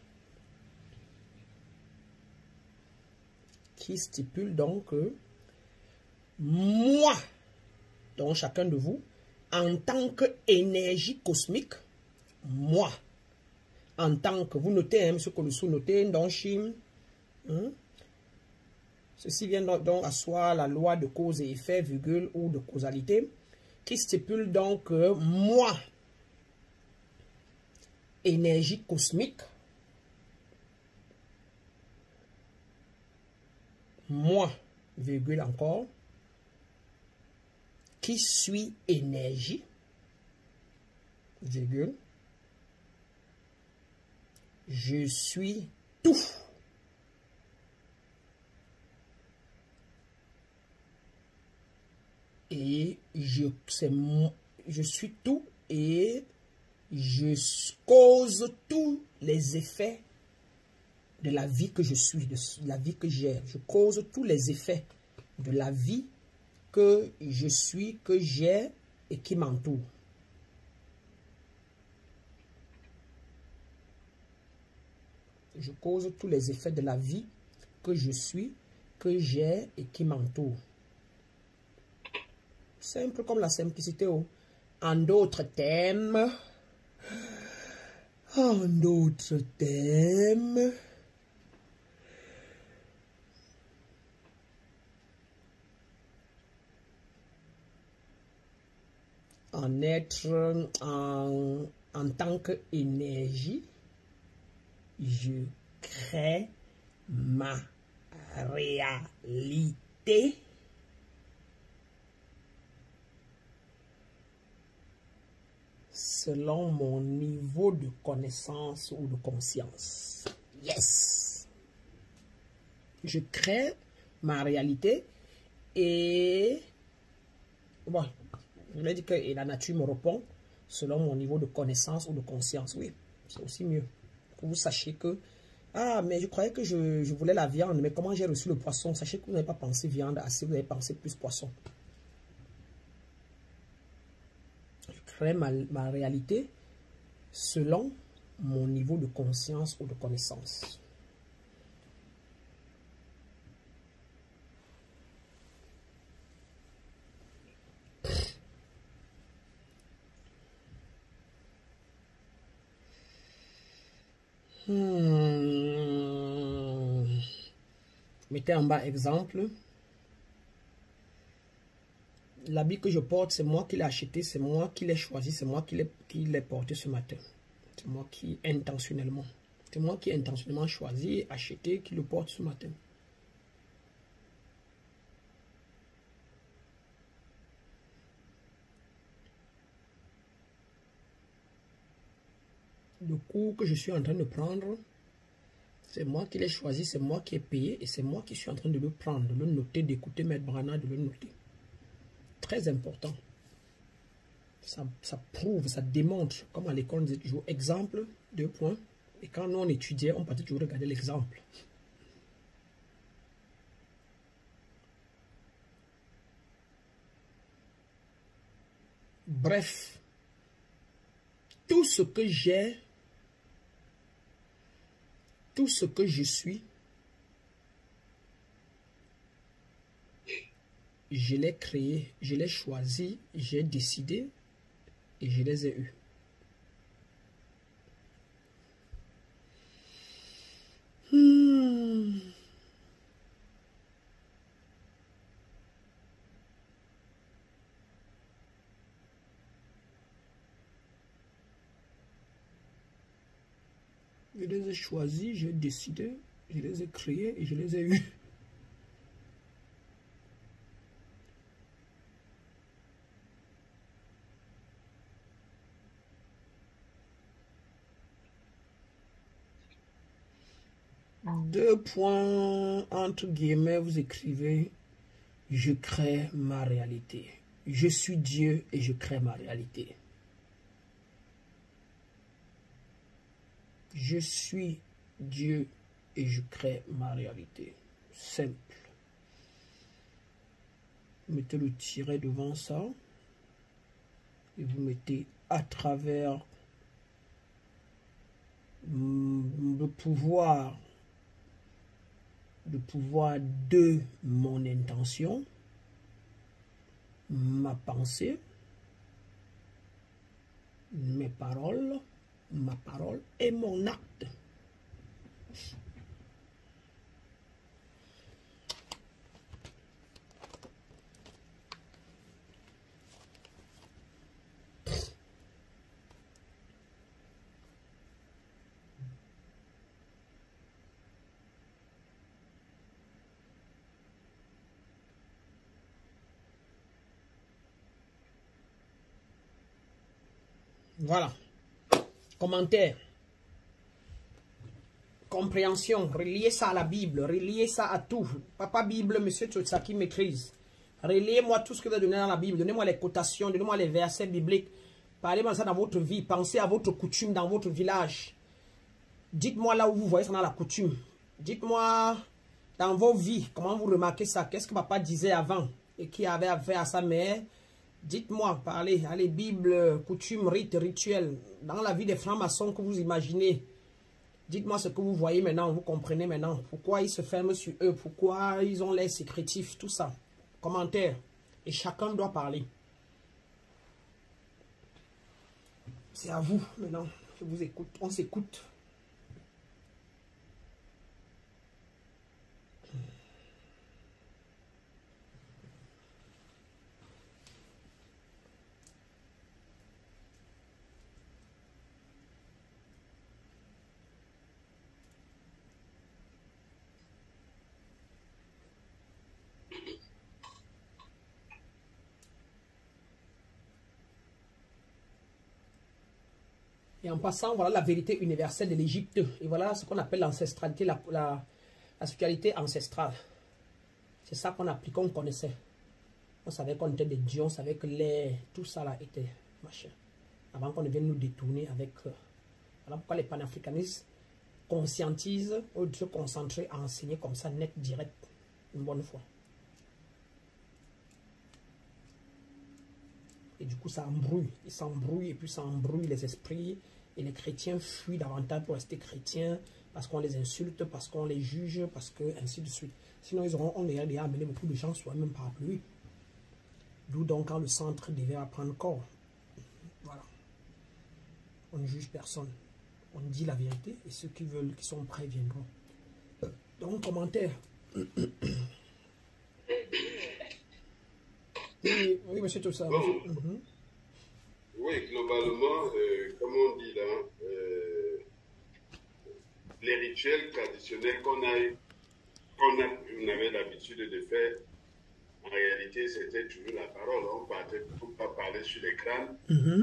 moi, donc chacun de vous, en tant qu'énergie cosmique, moi, en tant que, vous notez, hein, monsieur Kolossou, notez dans Chine, ceci vient donc asseoir la loi de cause et effet, virgule, ou de causalité, qui stipule donc moi, énergie cosmique, moi, virgule encore, qui suis énergie, virgule, je suis tout. Et je suis tout et Je cause tous les effets de la vie que je suis, de la vie que j'ai. Je cause tous les effets de la vie que je suis, que j'ai et qui m'entoure. Je cause tous les effets de la vie que je suis, que j'ai et qui m'entoure. Simple comme la simplicité. Oh. En d'autres termes, en tant qu'énergie, je crée ma réalité selon mon niveau de connaissance ou de conscience. Yes! Je crée ma réalité et bon, je l'ai dit que et la nature me répond selon mon niveau de connaissance ou de conscience. Oui, c'est aussi mieux. Que vous sachiez que ah, mais je croyais que je voulais la viande, mais comment j'ai reçu le poisson? Sachez que vous n'avez pas pensé viande assez, vous avez pensé plus poisson. Je crée ma réalité selon mon niveau de conscience ou de connaissance. Mettez en bas exemple. L'habit que je porte, c'est moi qui l'ai acheté, c'est moi qui l'ai choisi, c'est moi qui l'ai porté ce matin. C'est moi qui intentionnellement. C'est moi qui ai intentionnellement choisi, acheté, qui le porte ce matin. Le cours que je suis en train de prendre, c'est moi qui l'ai choisi, c'est moi qui ai payé et c'est moi qui suis en train de le prendre, de le noter, d'écouter Maître Brana, de le noter. Très important. Ça prouve, ça démontre, comme à l'école on disait toujours, exemple, 2 points. Et quand nous on étudiait, on partait toujours regarder l'exemple. Bref, tout ce que j'ai, tout ce que je suis, je l'ai créé, je l'ai choisi, j'ai décidé et je les ai eus. Je les ai choisis, j'ai décidé, je les ai créés et je les ai eus. Deux points, entre guillemets, vous écrivez « Je crée ma réalité ». Je suis Dieu et je crée ma réalité. Je suis Dieu et je crée ma réalité. Simple. Mettez le tiret devant ça. Et vous mettez à travers le pouvoir de mon intention, ma pensée, mes paroles, ma parole et mon acte. Voilà. Commentaire. Compréhension. Reliez ça à la Bible. Reliez ça à tout. Papa Bible, Monsieur Tsotsaki maîtrise. Reliez-moi tout ce que vous avez donné dans la Bible. Donnez-moi les cotations. Donnez-moi les versets bibliques. Parlez-moi ça dans votre vie. Pensez à votre coutume dans votre village. Dites-moi là où vous voyez ça dans la coutume. Dites-moi dans vos vies, comment vous remarquez ça? Qu'est-ce que papa disait avant et qui avait affaire à sa mère? Dites-moi, parlez. Allez, Bible, coutume, rite, rituel. Dans la vie des francs-maçons que vous imaginez. Dites-moi ce que vous voyez maintenant, vous comprenez maintenant. Pourquoi ils se ferment sur eux? Pourquoi ils ont l'air sécrétifs? Tout ça. Commentaire. Et chacun doit parler. C'est à vous maintenant. Je vous écoute. On s'écoute. Et en passant, voilà la vérité universelle de l'Égypte. Et voilà ce qu'on appelle l'ancestralité, la spiritualité ancestrale. C'est ça qu'on appliquait, on connaissait. On savait qu'on était des dieux, on savait que tout ça là était machin. Avant qu'on ne vienne nous détourner avec... voilà pourquoi les panafricanistes conscientisent ou se concentrer à enseigner comme ça, net, direct, une bonne fois. Et du coup, ça embrouille. Ils s'embrouillent et puis ça embrouille les esprits. Et les chrétiens fuient davantage pour rester chrétiens parce qu'on les insulte, parce qu'on les juge, parce que ainsi de suite. Sinon, on les a amené beaucoup de gens sur même parapluie. D'où donc quand le centre devait apprendre corps. Voilà. On ne juge personne. On dit la vérité et ceux qui veulent, qui sont prêts viendront. Donc, commentaire. Oui, monsieur Tossa. Bon. Oui, globalement, comme on dit là, les rituels traditionnels qu'on avait l'habitude de faire, en réalité, c'était toujours la parole. On partait pour pas parler sur les crânes.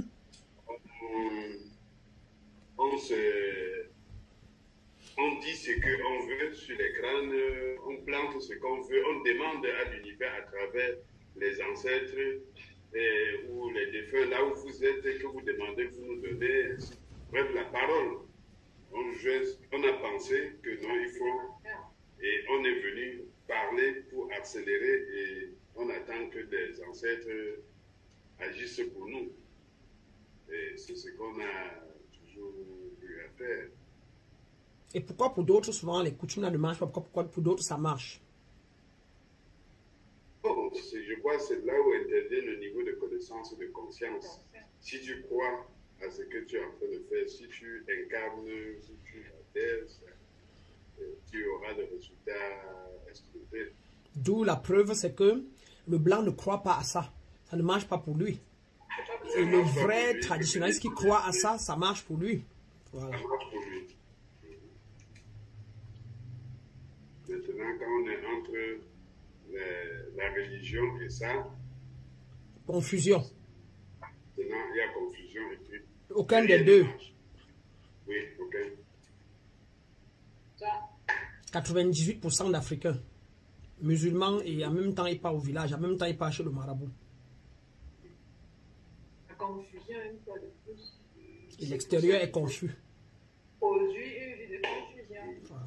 On dit ce qu'on veut sur les crânes, on plante ce qu'on veut, on demande à l'univers à travers les ancêtres ou les défunts, là où vous êtes, que vous demandez, vous nous donnez. Bref, la parole. On a pensé que non, il faut. Et on est venu parler pour accélérer et on attend que les ancêtres agissent pour nous. Et c'est ce qu'on a toujours eu à faire. Et pourquoi pour d'autres, souvent, les coutumes ne marchent pas? Pourquoi pour d'autres, ça marche? Bon, je crois que c'est là où intervient le niveau de connaissance et de conscience. Si tu crois à ce que tu es en train de faire, si tu incarnes, si tu adhères, tu auras des résultats escomptés. D'où la preuve, c'est que le blanc ne croit pas à ça. Ça ne marche pas pour lui. Et le vrai traditionnaliste qui croit à ça, ça marche pour lui. Voilà. Ça marche pour lui. Maintenant, quand on est entre la religion et ça, confusion. Maintenant, il y a confusion. Et puis, aucun des deux. Oui, aucun. 98% d'Africains musulmans et en même temps ils partent au village, en même temps ils partent chez le marabout. La confusion, une fois de plus. Et l'extérieur est confus. Aujourd'hui, une vie de confusion. Voilà.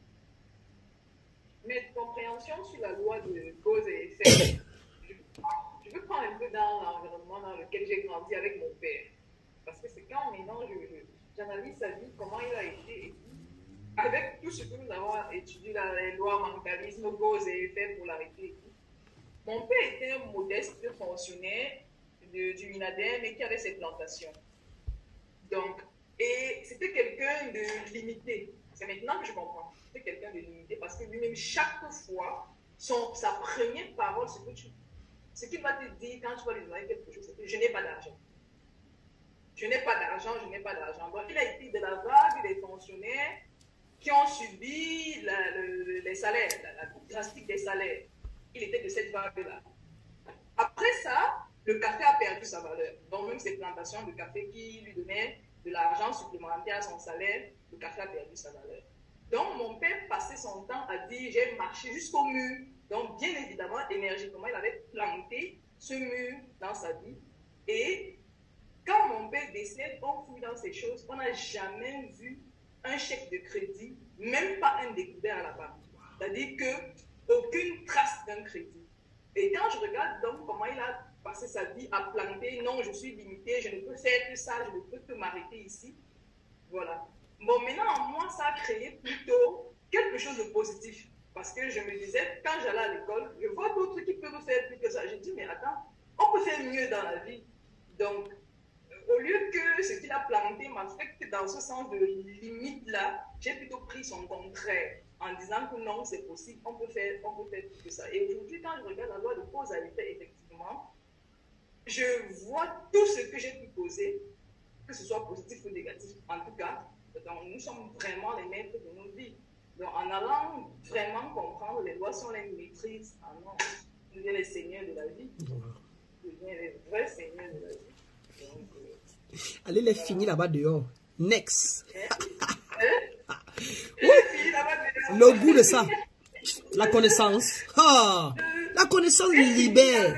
Mais compréhension sur la loi de cause et effet. Je veux prendre un peu dans l'environnement dans lequel j'ai grandi avec mon père. Parce que c'est quand maintenant j'analyse sa vie, comment il a été, avec tout ce que nous avons étudié, les lois, mentalisme, cause et effet pour l'arrêter. Mon père était un modeste fonctionnaire du Minadem et qui avait ses plantations. Donc, et c'était quelqu'un de limité. C'est maintenant que je comprends. C'était quelqu'un de limité parce que lui-même, chaque fois, sa première parole, ce qu'il va te dire quand tu vas lui demander quelque chose, c'est que je n'ai pas d'argent. Je n'ai pas d'argent, je n'ai pas d'argent. Donc, il a été de la vague des fonctionnaires qui ont subi les salaires, la drastique des salaires. Il était de cette vague-là. Après ça, le café a perdu sa valeur. Donc, même ces plantations de café qui lui donnaient de l'argent supplémentaire à son salaire, le café a perdu sa valeur. Donc, mon père passait son temps à dire, j'ai marché jusqu'au mur. Donc, bien évidemment, énergiquement, il avait planté ce mur dans sa vie. Et quand mon père décède, on fouille dans ces choses, on n'a jamais vu un chèque de crédit, même pas un découvert à la banque. C'est-à-dire qu'aucune trace d'un crédit. Et quand je regarde donc comment il a passé sa vie à planter, non, je suis limité, je ne peux faire que ça, je ne peux que m'arrêter ici. Voilà. Bon, maintenant, moi, ça a créé plutôt quelque chose de positif. Parce que je me disais, quand j'allais à l'école, je vois d'autres qui peuvent faire plus que ça. J'ai dit, mais attends, on peut faire mieux dans la vie. Donc, au lieu que ce qu'il a planté m'affecte dans ce sens de limite-là, j'ai plutôt pris son contraire en disant que non, c'est possible, on peut faire plus que ça. Et aujourd'hui, quand je regarde la loi de cause à effet, effectivement, je vois tout ce que j'ai pu poser, que ce soit positif ou négatif, en tout cas, donc nous sommes vraiment les maîtres de nos vies. Donc, en allant vraiment comprendre les lois, si on les maîtrise, ah non, nous sommes les seigneurs de la vie. Nous sommes les vrais seigneurs de la vie. Donc, allez les finir là-bas dehors. Next. Le goût de ça. La connaissance. Ah, la connaissance libère.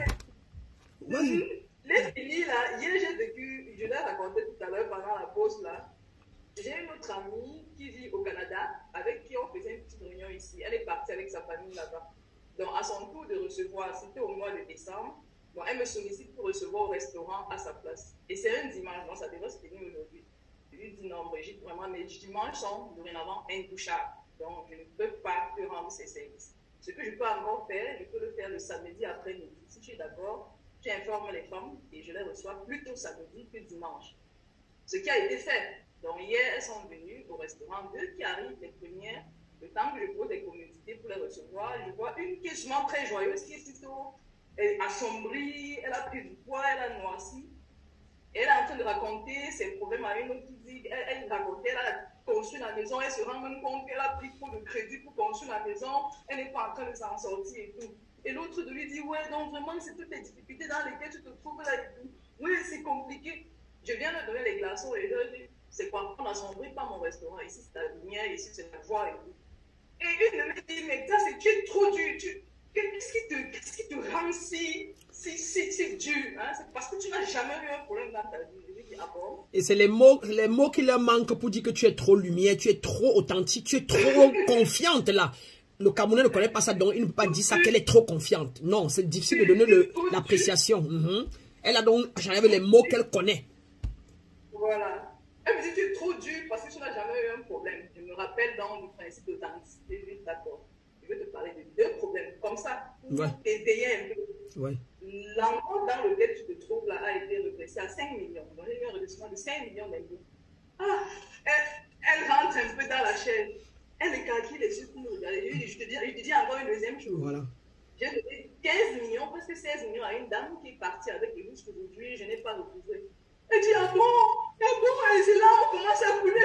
Les finis là, hier j'ai vécu, je l'ai raconté tout à l'heure pendant la pause là. J'ai une autre amie qui vit au Canada, avec qui on faisait une petite réunion ici. Elle est partie avec sa famille là-bas. Donc, à son tour de recevoir, c'était au mois de décembre, bon, elle me sollicite pour recevoir au restaurant à sa place. Et c'est un dimanche, donc ça devrait se tenir aujourd'hui. Je lui dis non, Brigitte, vraiment, mes dimanches sont dorénavant intouchables. Donc, je ne peux pas te rendre ces services. Ce que je peux encore faire, je peux le faire le samedi après-midi. Si tu es d'accord, tu informes les femmes et je les reçois plutôt samedi que dimanche. Ce qui a été fait. Donc hier, elles sont venues au restaurant, deux qui arrivent, les premières, le temps que je pose les communautés pour les recevoir, je vois une qui est souvent très joyeuse, qui est plutôt assombrie, elle a pris du poids, elle a noirci. Elle est en train de raconter ses problèmes à une autre qui dit, elle racontait, elle a construit la maison, elle se rend même compte qu'elle a pris trop de crédit pour construire la maison, elle n'est pas en train de s'en sortir et tout. Et l'autre de lui dit, ouais, donc vraiment, c'est toutes les difficultés dans lesquelles tu te trouves là et tout. Oui, c'est compliqué. Je viens de donner les glaçons et je leur dis, c'est quoi? On n'assombrit pas mon restaurant. Ici, c'est la lumière, ici, c'est la voix et tout. Et une de me dit, mais ça, tu es trop dur. Qu'est-ce qui te rend si dur, hein? C'est parce que tu n'as jamais eu un problème dans ta vie. Je lui dis, ah bon? Et c'est les mots qui leur manquent pour dire que tu es trop lumière, tu es trop authentique, tu es trop confiante là. Le Camerounais ne connaît pas ça, donc il ne peut pas dire ça qu'elle est trop confiante. Non, c'est difficile de donner l'appréciation. Elle a donc changé les mots qu'elle connaît. Voilà. Elle me dit, tu es trop dur parce que tu n'as jamais eu un problème. Je me rappelle dans le principe d'authenticité, je dis, d'accord. Je vais te parler de deux problèmes. Comme ça, pour t'éveiller un peu. Ouais. L'endroit dans lequel tu te trouves là a été redressé à 5 millions. Donc, j'ai eu un redressement de 5 millions d'impôts. Ah, elle rentre un peu dans la chaise. Elle est calcule les yeux pour me regarder. Je te dis encore une deuxième chose. Voilà. J'ai donné 15 millions, presque 16 millions à une dame qui est partie avec les jusqu'à aujourd'hui. Je n'ai pas retrouvé. Elle dit, ah bon, et c'est là on commence à couler.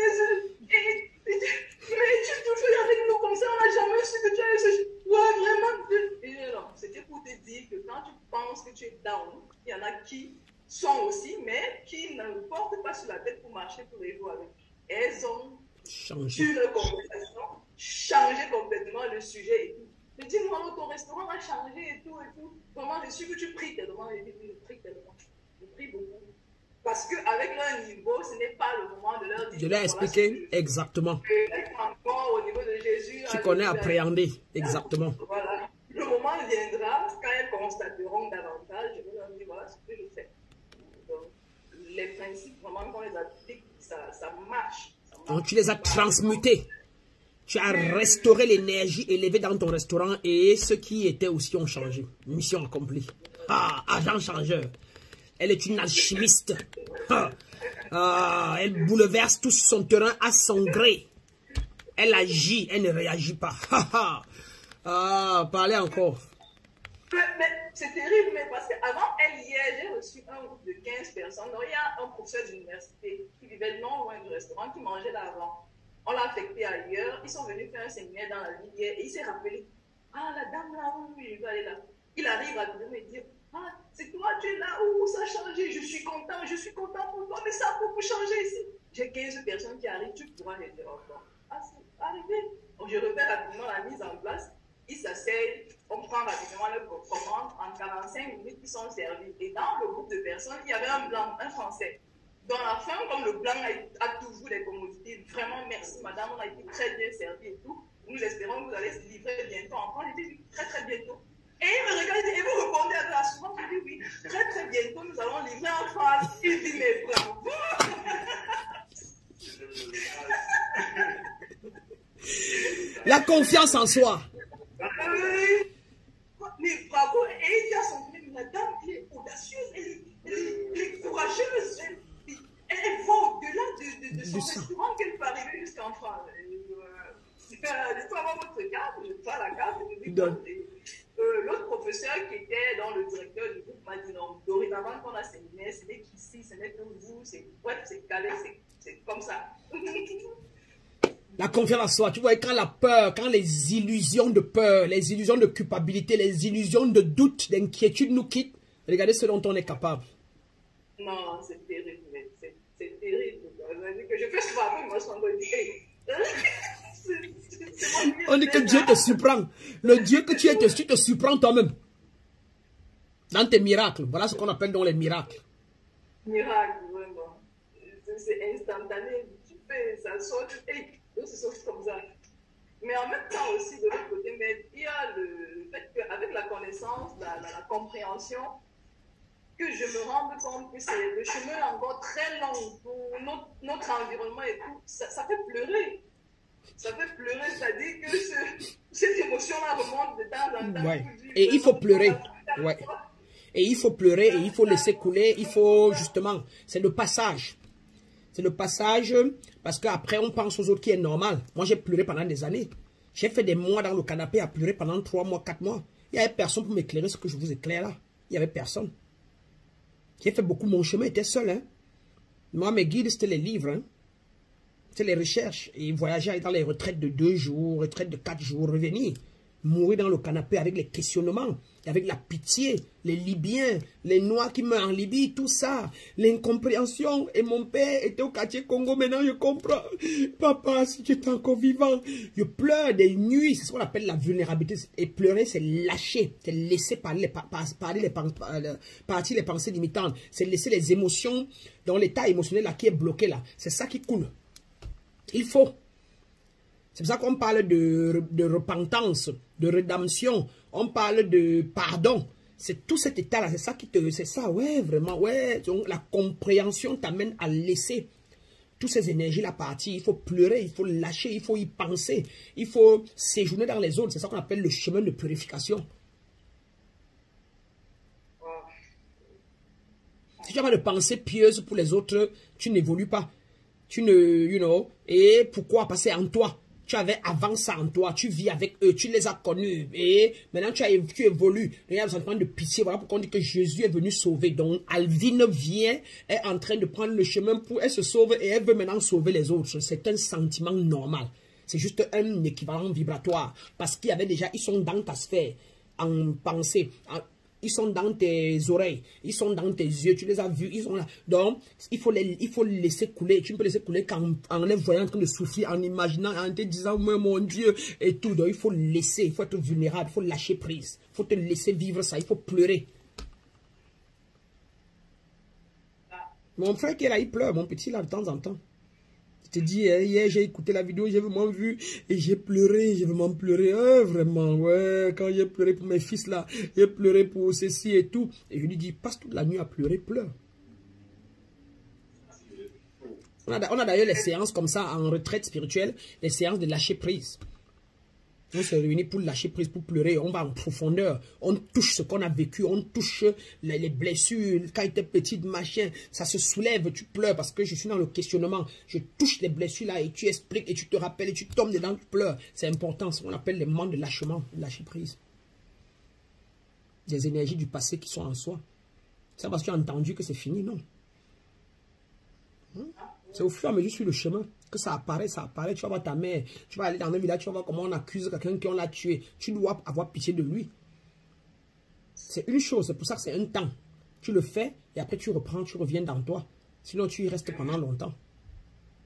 Mais tu es toujours avec nous comme ça, on n'a jamais su que tu as eu ce... Ouais, vraiment. Et non, c'était pour te dire que quand tu penses que tu es down, il y en a qui sont aussi, mais qui ne portent pas sur la tête pour marcher tous les jours avec. Elles ont changé leur conversation, changé complètement le sujet et tout. Mais dis-moi, ton restaurant a changé et tout. Vraiment, je suis que tu pries tellement, je prie tellement. Je prie beaucoup. Parce qu'avec leur niveau, ce n'est pas le moment de leur dire. Je l'ai expliqué exactement. Encore au niveau de Jésus. Tu connais appréhender, exactement. Voilà. Le moment viendra, quand elles constateront davantage, je vais leur dire, voilà ce que je fais. Donc, les principes, vraiment, quand on les applique, ça marche. Donc, tu les as transmutés. Tu as restauré l'énergie élevée dans ton restaurant et ceux qui étaient aussi ont changé. Mission accomplie. Ah, agent changeur. Elle est une alchimiste. Elle bouleverse tout son terrain à son gré. Elle agit, elle ne réagit pas. Parlez encore. Mais c'est terrible, mais parce qu'avant elle, hier, j'ai reçu un groupe de 15 personnes. Donc, il y a un professeur d'université qui vivait non loin du restaurant, qui mangeait là avant. On l'a affecté ailleurs. Ils sont venus faire un séminaire dans la ville hier et il s'est rappelé. Ah, la dame là, oui, je vais aller là. Il arrive à me dire, ah, c'est toi, tu es là, où ça a changé, je suis content pour toi, mais ça a beaucoup changé ici. J'ai 15 personnes qui arrivent, tu pourras les dire encore. Ah, c'est arrivé. Donc, je refais rapidement la mise en place. ils s'asseyent, on prend rapidement leur commande, en 45 minutes, ils sont servis. Et dans le groupe de personnes, il y avait un blanc, un français. Dans la fin, comme le blanc a toujours des commodités, vraiment merci madame, on a été très bien servi et tout. Nous espérons que vous allez se livrer bientôt. En France, il dit très très bientôt. Et il me regarde et vous répondez à la souvent, je dis oui, très très bientôt nous allons livrer en France. Il dit mais bravo. La confiance en soi. Mais bravo, et il dit à son frère, la dame, elle est audacieuse, elle est courageuse, elle va au-delà de son restaurant qu'elle peut arriver jusqu'en France. Je peux avoir votre carte, je prends la carte, je lui donne. L'autre professeur qui était dans le directeur du groupe m'a dit non, dorénavant qu'on a séminaire, ce n'est qu'ici, ce n'est que vous, bref, c'est calé, c'est comme ça. La confiance en soi, tu vois, quand la peur, quand les illusions de peur, les illusions de culpabilité, les illusions de doute, d'inquiétude nous quittent, regardez ce dont on est capable. Non, c'est terrible, c'est terrible. Que je fais souvent avec moi, je suis en train de dire, on dit que Dieu te surprend. Le Dieu que tu es, tu te surprends toi-même. Dans tes miracles. Voilà ce qu'on appelle dans les miracles. Miracle, vraiment. C'est instantané. Tu fais, ça sort, et c'est sorti comme ça. Mais en même temps aussi, de l'autre côté, mais il y a le fait qu'avec la connaissance, la compréhension, que je me rende compte que c'est le chemin encore très long pour notre environnement et tout, ça fait pleurer. Ça fait pleurer, c'est-à-dire que cette émotion-là remonte de temps en temps. Ouais. Et il faut pleurer. Ouais. Et il faut pleurer et il faut laisser couler. Il faut justement, c'est le passage. C'est le passage parce qu'après on pense aux autres qui est normal. Moi j'ai pleuré pendant des années. J'ai fait des mois dans le canapé à pleurer pendant 3 mois, 4 mois. Il n'y avait personne pour m'éclairer ce que je vous éclaire là. Il n'y avait personne. J'ai fait beaucoup, mon chemin était seul. Hein. Moi mes guides c'était les livres. Hein. C'était les recherches. Et voyager, aller dans les retraites de 2 jours, retraites de 4 jours, revenir. Mourir dans le canapé avec les questionnements, avec la pitié, les Libyens, les Noirs qui meurent en Libye, tout ça, l'incompréhension. Et mon père était au quartier Congo, maintenant je comprends. Papa, si tu étais encore vivant, je pleure des nuits, c'est ce qu'on appelle la vulnérabilité. Et pleurer, c'est lâcher, c'est laisser partir les pensées limitantes, c'est laisser les émotions dans l'état émotionnel là qui est bloqué là. C'est ça qui coule. Il faut. C'est pour ça qu'on parle de repentance, de rédemption. On parle de pardon. C'est tout cet état-là. C'est ça qui te... C'est ça, ouais, vraiment, ouais. Donc, la compréhension t'amène à laisser toutes ces énergies-là partir. Il faut pleurer, il faut lâcher, il faut y penser. Il faut séjourner dans les autres. C'est ça qu'on appelle le chemin de purification. Si tu as pas de pensée pieuse pour les autres, tu n'évolues pas. Tu ne, et pourquoi? Parce que c'est en toi. Tu avais avant ça en toi, tu vis avec eux, tu les as connus. Et maintenant tu évolues. Il y a un sentiment de pitié. Voilà pourquoi on dit que Jésus est venu sauver. Donc Alvine vient, est en train de prendre le chemin pour elle se sauve et elle veut maintenant sauver les autres. C'est un sentiment normal. C'est juste un équivalent vibratoire. Parce qu'il y avait déjà, ils sont dans ta sphère, en pensée. Ils sont dans tes oreilles, ils sont dans tes yeux, tu les as vus, ils sont là. Donc, il faut les laisser couler. Tu ne peux laisser couler qu'en les voyant en train de souffrir, en imaginant, en te disant, mon Dieu, et tout. Donc, il faut laisser, il faut être vulnérable, il faut lâcher prise. Il faut te laisser vivre ça, il faut pleurer. Mon frère qui est là, il pleure, mon petit là, de temps en temps. Je te dis, hier j'ai écouté la vidéo, j'ai vraiment vu et j'ai pleuré, j'ai vraiment pleuré, vraiment, ouais, quand j'ai pleuré pour mes fils là, j'ai pleuré pour ceci et tout. Et je lui dis, passe toute la nuit à pleurer, pleure. On a d'ailleurs les séances comme ça en retraite spirituelle, les séances de lâcher prise. On se réunit pour lâcher prise, pour pleurer. On va en profondeur. On touche ce qu'on a vécu. On touche les blessures. Quand il était petit, machin, ça se soulève. Tu pleures parce que je suis dans le questionnement. Je touche les blessures là et tu expliques et tu te rappelles et tu tombes dedans, tu pleures. C'est important. Ce qu'on appelle les moments de lâchement, de lâcher prise. Des énergies du passé qui sont en soi. C'est parce que tu as entendu que c'est fini, non. C'est au fur et à mesure sur le chemin que ça apparaît. Tu vas voir ta mère, tu vas aller dans un village, tu vas voir comment on accuse quelqu'un qui on l'a tué. Tu dois avoir pitié de lui. C'est une chose, c'est pour ça que c'est un temps. Tu le fais et après tu reprends, tu reviens dans toi. Sinon tu y restes pendant longtemps.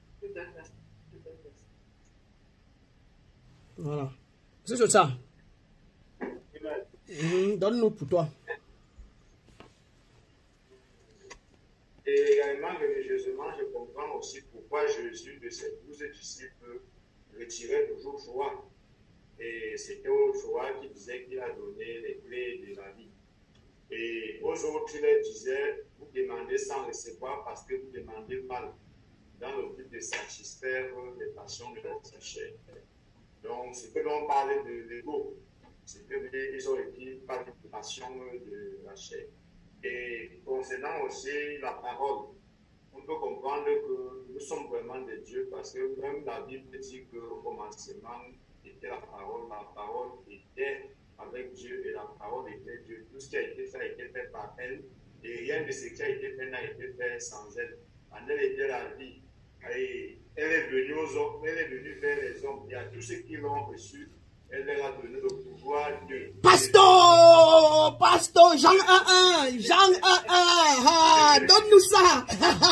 Voilà. C'est ça. Donne-nous pour toi. Et également, religieusement, je comprends aussi pourquoi Jésus, de ses 12 disciples, retirait toujours Joie. Et c'était au Joie qui disait qu'il a donné les clés de la vie. Et aux autres, il leur disait, vous demandez sans recevoir parce que vous demandez mal, dans le but de satisfaire les passions de votre chair. Donc, ce que l'on parle de l'ego, c'est qu'ils ont écrit par les passions de la chair. Et concernant aussi la parole, on peut comprendre que nous sommes vraiment des dieux parce que même la Bible dit qu'au commencement était la parole était avec Dieu et la parole était Dieu. Tout ce qui a été fait par elle et rien de ce qui a été fait n'a été fait sans elle. En elle était la vie. Et elle est venue aux hommes, elle est venue vers les hommes et à tous ceux qui l'ont reçu, elle leur a donné le pouvoir de... Pasteur, Jean 1.1, Jean 1.1, donne-nous ça.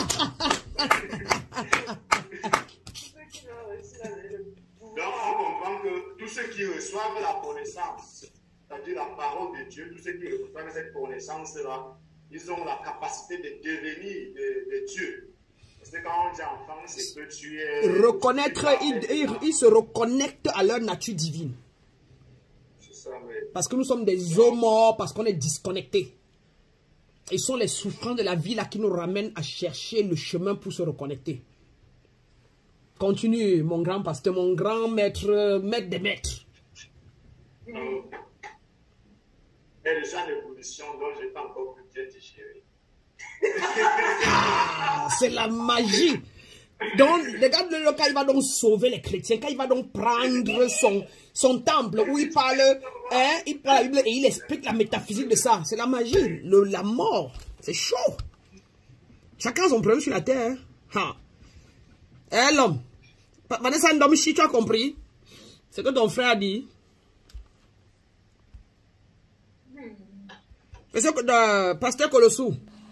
Donc, on comprend que tous ceux qui reçoivent la connaissance, c'est-à-dire la parole de Dieu, tous ceux qui reçoivent cette connaissance-là, ils ont la capacité de devenir des dieux. Parce que quand on dit enfant, c'est que tu es... Reconnaître, ils se reconnectent à leur nature divine. Parce que nous sommes des hommes morts, parce qu'on est disconnectés. Et ce sont les souffrances de la vie là qui nous ramènent à chercher le chemin pour se reconnecter. Continue, mon grand pasteur, mon grand maître, maître des maîtres. Il y a des gens de position dont je n'ai pas encore pu bien digérer. Ah, c'est la magie. Donc, regarde le quand il va donc sauver les chrétiens, quand il va donc prendre son temple où il parle, hein, il parle la Bible et il explique la métaphysique de ça. C'est la magie, la mort. C'est chaud. Chacun a son problème sur la terre. Hein. Eh l'homme, Vanessa Ndomchi, tu as compris? C'est que ton frère a dit. C'est que pasteur Koulossou.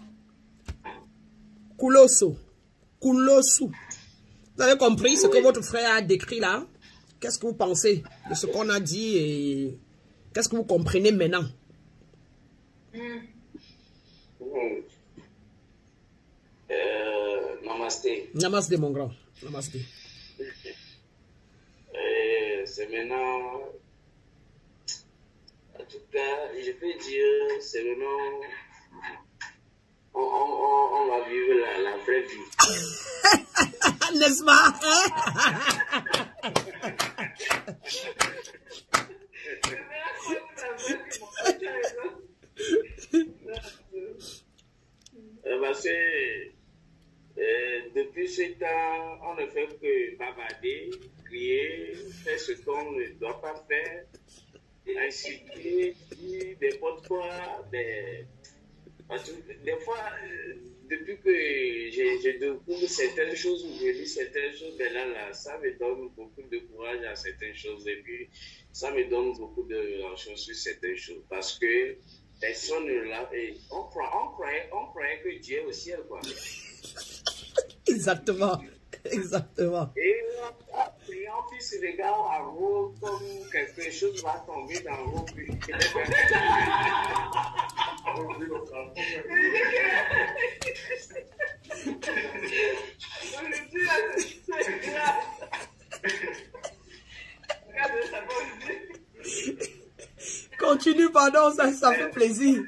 Koulossou. Vous avez compris ce que votre frère a décrit là? Qu'est-ce que vous pensez de ce qu'on a dit et qu'est-ce que vous comprenez maintenant? Namasté. Namasté, mon grand. Namasté. C'est maintenant... En tout cas, je peux dire, c'est maintenant... On va vivre la vraie vie. N'est-ce pas? Parce que depuis ce temps, on ne fait que bavarder, crier, faire ce qu'on ne doit pas faire, insulter, dire n'importe quoi, des fois, depuis que je découvre certaines choses, ou je lis certaines choses, là, ça me donne beaucoup de courage à certaines choses. Et puis, ça me donne beaucoup de relâchement sur certaines choses. Parce que personne ne l'a. On croyait que Dieu est au ciel, quoi. Exactement. Exactement. Et après, on se regarde à vous comme quelque chose va tomber dans vos buts. Continue, pardon, ça fait plaisir.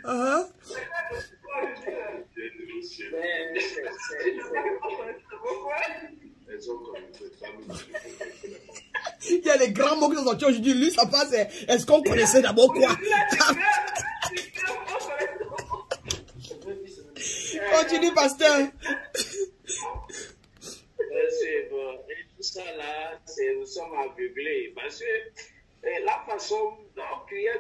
Il y a les grands mots qui sont sortis aujourd'hui. Lui, ça passe. Est-ce qu'on connaissait d'abord quoi? Continue, pasteur. C'est bon. Et tout ça là, nous sommes aveuglés. Parce que la façon dont crier.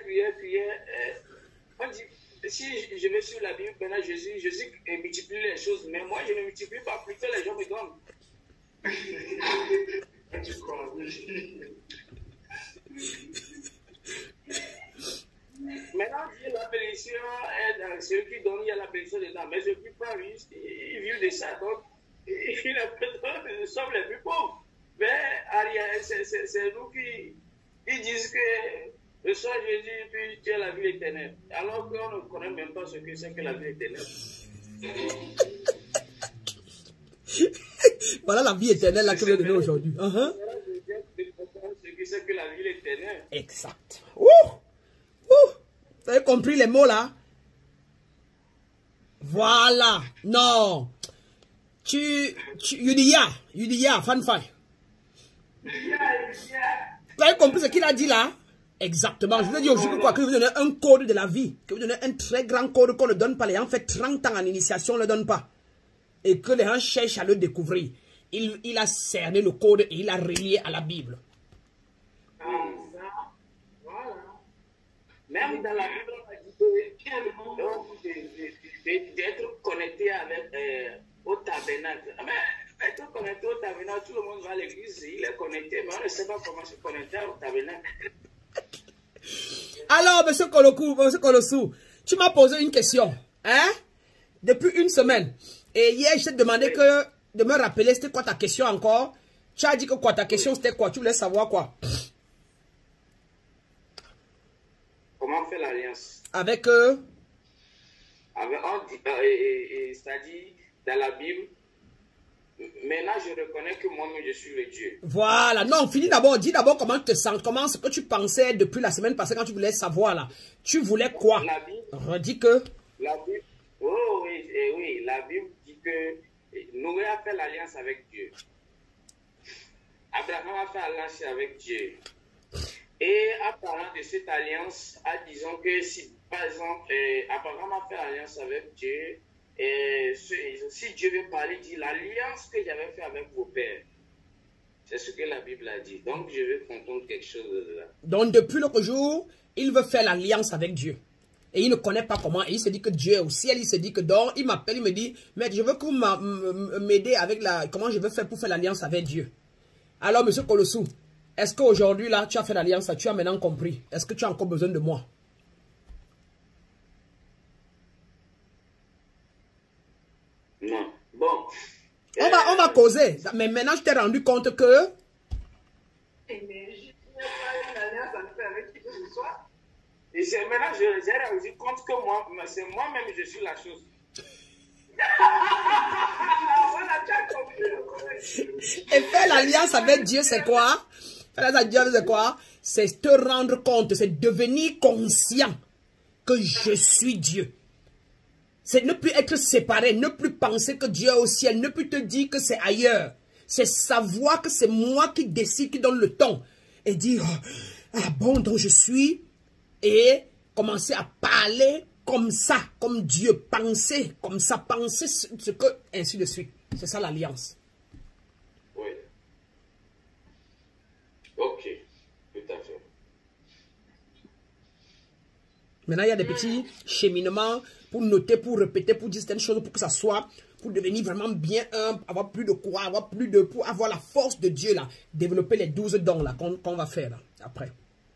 On dit, si je vais sur la Bible, maintenant Jésus multiplie les choses, mais moi je ne multiplie pas, plutôt les gens me donnent. Maintenant, Dieu la bénédiction, celui qui donne, il y a la bénédiction dedans, mais je ne puis pas, lui, il vit de ça, donc il a besoin, nous sommes les plus pauvres. Mais c'est nous qui disent que Le soir, Jésus, puis tu as la vie éternelle. Alors qu'on ne connaît même pas ce que c'est que la vie éternelle. Voilà la vie éternelle là que je vais donner aujourd'hui. Ce que c'est que la vie éternelle. Exact. Vous avez compris les mots là? Voilà. Non. You dis ya, fan fai. Vous avez compris ce qu'il a dit là? Exactement. Je veux dire aujourd'hui quoi? Que vous donnez un code de la vie. Que vous donnez un très grand code qu'on ne donne pas. Les gens fait 30 ans en initiation, on ne le donne pas. Et que les gens cherchent à le découvrir. Il a cerné le code et il a relié à la Bible. Voilà. Même dans la Bible, on a dit d'être connecté avec, au tabernacle. Mais être connecté au tabernacle, tout le monde va à l'église, il est connecté, mais on ne sait pas comment se connecter au tabernacle. Alors, monsieur Kolossou, tu m'as posé une question, hein? Depuis une semaine. Et hier, je t'ai demandé de me rappeler c'était quoi ta question encore. Tu as dit que quoi, ta question c'était quoi? Tu voulais savoir quoi? Comment faire l'alliance? Avec c'est-à-dire, dans la Bible, maintenant je reconnais que moi-même je suis le Dieu. Voilà, non, finis d'abord, dis d'abord comment tu te sens, comment ce que tu pensais depuis la semaine passée quand tu voulais savoir là. Tu voulais quoi? La Bible, redis que... La Bible, oui, la Bible dit que Noé a fait l'alliance avec Dieu. Abraham a fait l'alliance avec Dieu. Et en parlant de cette alliance, disons que si, par exemple, Abraham a fait l'alliance avec Dieu, et si Dieu veut parler, il dit l'alliance que j'avais fait avec vos pères. C'est ce que la Bible a dit. Donc, je vais comprendre quelque chose de là. Donc, depuis le jour, il veut faire l'alliance avec Dieu. Et il ne connaît pas comment. Et il se dit que Dieu est au ciel. Il se dit que donc, il m'appelle, il me dit, mais je veux que vous m'aidez avec comment je veux faire pour faire l'alliance avec Dieu. Alors, monsieur Kolossou, est-ce qu'aujourd'hui, là, tu as fait l'alliance, tu as maintenant compris? Est-ce que tu as encore besoin de moi? Non. Bon. On va causer. Mais maintenant, je t'ai rendu compte que... Énergie. Il n'y a pas une alliance à faire avec qui que ce soit. Et c'est maintenant j'ai rendu compte que c'est moi-même je suis la chose. Voilà, tu as compris. Et faire l'alliance avec Dieu, c'est quoi? Faire l'alliance avec Dieu, c'est quoi? C'est te rendre compte, c'est devenir conscient que je suis Dieu. C'est ne plus être séparé, ne plus penser que Dieu est au ciel, ne plus te dire que c'est ailleurs. C'est savoir que c'est moi qui décide, qui donne le ton. Et dire, ah bon, donc je suis... Et commencer à parler comme ça, comme Dieu, penser comme ça, penser ce que, ainsi de suite. C'est ça l'alliance. Oui. Ok, tout à fait. Maintenant, il y a des petits cheminements pour noter, pour répéter, pour dire certaines choses, pour que ça soit, pour devenir vraiment bien humble, avoir plus de quoi, avoir plus de, pour avoir la force de Dieu là, développer les 12 dons là, qu'on va faire là, après.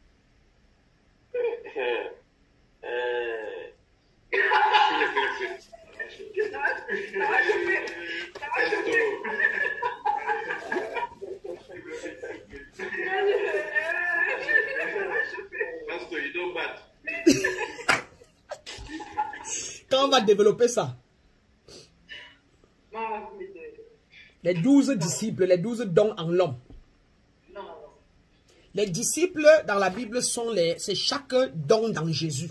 Quand on va développer ça, les 12 disciples, les 12 dons en l'homme. Les disciples dans la Bible c'est chaque don dans Jésus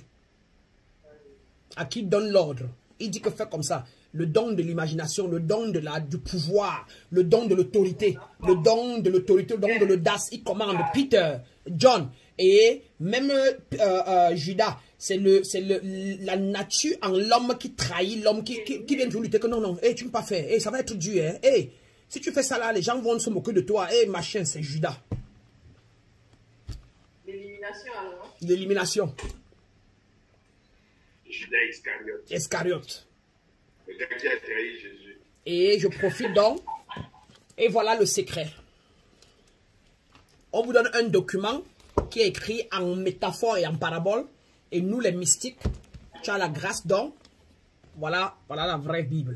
à qui donne l'ordre. Il dit que fait comme ça. Le don de l'imagination, le don du pouvoir, le don de l'autorité, le don de l'autorité, le don de l'audace. Il commande Peter, John et même Judas. C'est la nature en l'homme qui trahit l'homme, qui vient toujours lutter que non, hey, tu ne peux pas faire, hey, ça va être dur. Hein? Hey, si tu fais ça là, les gens vont se moquer de toi. Hey, machin, c'est Judas. L'élimination alors. L'élimination. Judas Iscariote. Iscariote. Le gars qui a trahi Jésus. Et je profite donc. Et voilà le secret. On vous donne un document qui est écrit en métaphore et en parabole. Et nous, les mystiques, tu as la grâce donc. Voilà la vraie Bible.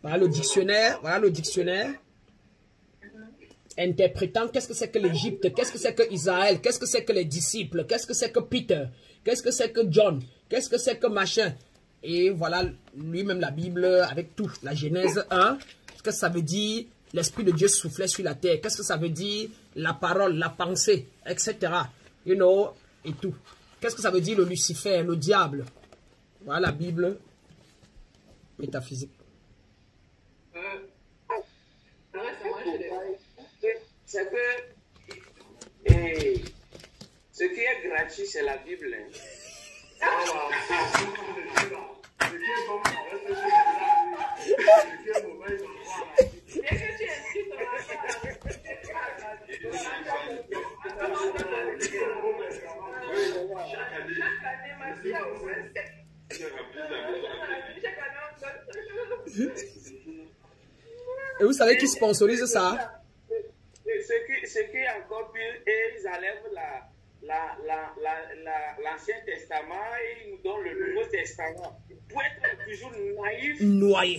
Voilà le dictionnaire. Voilà le dictionnaire. Interprétant qu'est-ce que c'est que l'Égypte, qu'est-ce que c'est que Israël, qu'est-ce que c'est que les disciples, qu'est-ce que c'est que Peter, qu'est-ce que c'est que John, qu'est-ce que c'est que machin. Et voilà lui-même la Bible avec tout. La Genèse 1, qu'est-ce que ça veut dire? L'Esprit de Dieu soufflait sur la terre. Qu'est-ce que ça veut dire? La parole, la pensée, etc. You know, et tout. Qu'est-ce que ça veut dire le Lucifer, le diable? Voilà la Bible métaphysique. C'est que ce qui est gratuit, c'est la Bible. Hein. Et vous savez qui sponsorise ça? Ce qui est encore pire, et ils enlèvent l'Ancien Testament et ils nous donnent le Nouveau Testament. Pour être toujours naïf. Noyé.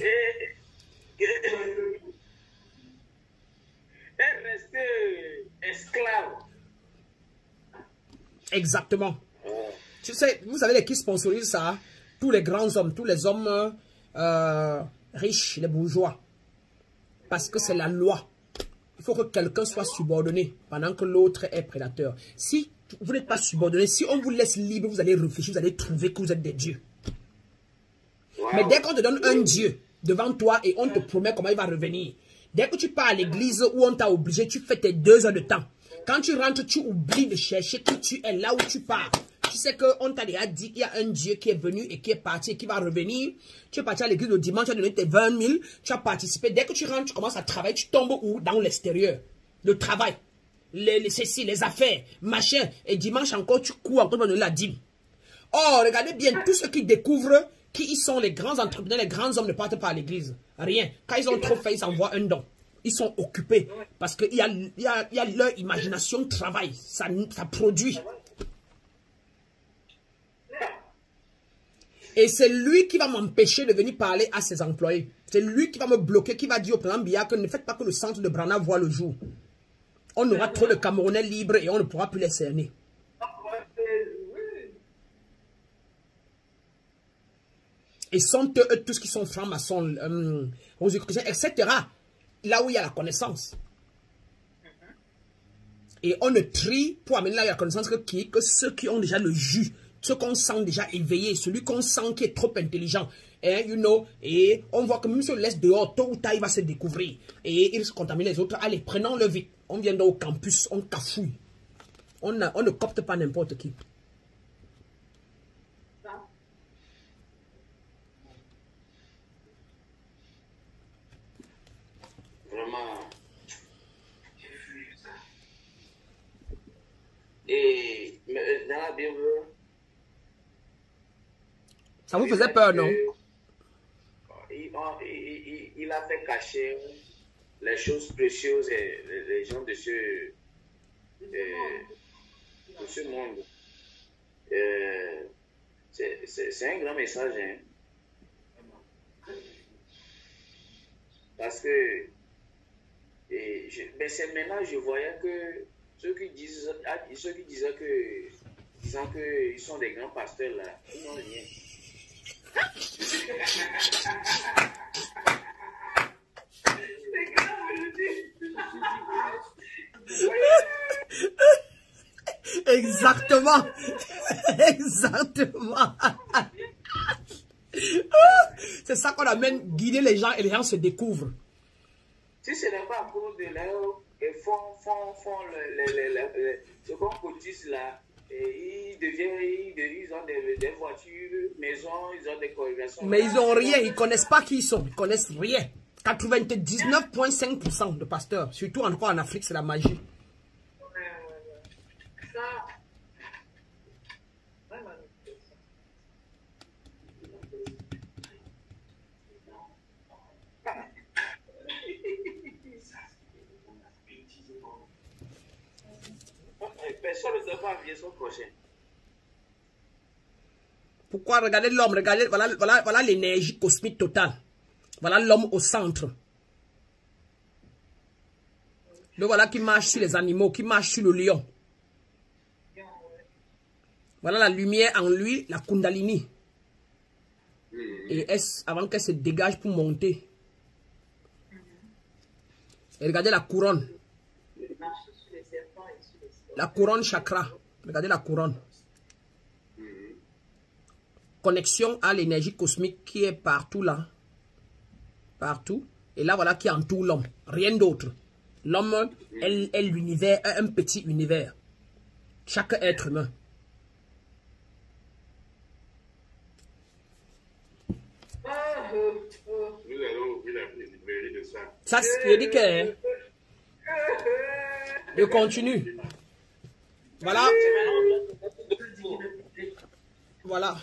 Et rester esclave. Exactement. Tu sais, vous savez qui sponsorise ça? Tous les grands hommes, tous les hommes riches, les bourgeois. Parce que c'est la loi. Il faut que quelqu'un soit subordonné pendant que l'autre est prédateur. Si vous n'êtes pas subordonné, si on vous laisse libre, vous allez réfléchir, vous allez trouver que vous êtes des dieux. Wow. Mais dès qu'on te donne un dieu devant toi et on te promet comment il va revenir, dès que tu pars à l'église où on t'a obligé, tu fais tes 2 heures de temps. Quand tu rentres, tu oublies de chercher qui tu es là où tu pars. Tu sais qu'on t'a déjà dit qu'il y a un Dieu qui est venu et qui est parti et qui va revenir. Tu es parti à l'église le dimanche, tu as donné tes 20 000, tu as participé. Dès que tu rentres, tu commences à travailler, tu tombes où? Dans l'extérieur. Le travail, les affaires, machin. Et dimanche encore, tu cours encore pour donner la dîme. Oh, regardez bien, tous ceux qui découvrent qui ils sont, les grands entrepreneurs, les grands hommes ne partent pas à l'église. Rien. Quand ils ont trop fait, ils envoient un don. Ils sont occupés parce qu'il y a leur imagination travail. Ça produit. Et c'est lui qui va m'empêcher de venir parler à ses employés. C'est lui qui va me bloquer, qui va dire au président Biya que ne faites pas que le centre de Brana voit le jour. On aura trop de Camerounais libres et on ne pourra plus les cerner. Et sont eux tous qui sont francs-maçons, etc. Là où il y a la connaissance. Et on ne trie pour amener là où il y a la connaissance que ceux qui ont déjà le jus. Ceux qu'on sent déjà éveillé, celui qu'on sent qui est trop intelligent, hein, you know, et on voit que même si on le laisse dehors, tôt ou tard, il va se découvrir, et il se contamine les autres. Allez, prenons-le vite. On vient au campus, on cafouille. On ne copte pas n'importe qui. Vraiment. Et dans la Bible, ça vous faisait peur, non? Il a fait cacher les choses précieuses et les gens de ce monde. C'est un grand message, hein? Parce que mais c'est maintenant je voyais que ceux qui disaient qu'ils sont des grands pasteurs là, ils n'ont rien. Exactement. Exactement. C'est ça qu'on amène guider les gens et les gens se découvrent. Si ce n'est pas à cause de leur font ce qu'on cotise là, et ils ont des voitures, maisons, ils ont des congrégations. Mais ils n'ont rien, ils ne connaissent pas qui ils sont, ils ne connaissent rien. 99,5% de pasteurs, surtout encore en Afrique, c'est la magie. Personne ne doit pas envier son prochain. Pourquoi? Regardez l'homme, regardez, voilà l'énergie cosmique totale. Voilà l'homme au centre. Le voilà qui marche sur les animaux, qui marche sur le lion. Voilà la lumière en lui, la Kundalini. Et avant qu'elle se dégage pour monter. Et regardez la couronne. La couronne chakra. Regardez la couronne. Connexion à l'énergie cosmique qui est partout là. Partout. Et là, voilà qui entoure l'homme. Rien d'autre. L'homme est l'univers, un petit univers. Chaque être humain. Nous allons ouvrir la librairie de ça. Ça, je dis que... Je continue. Voilà. Voilà.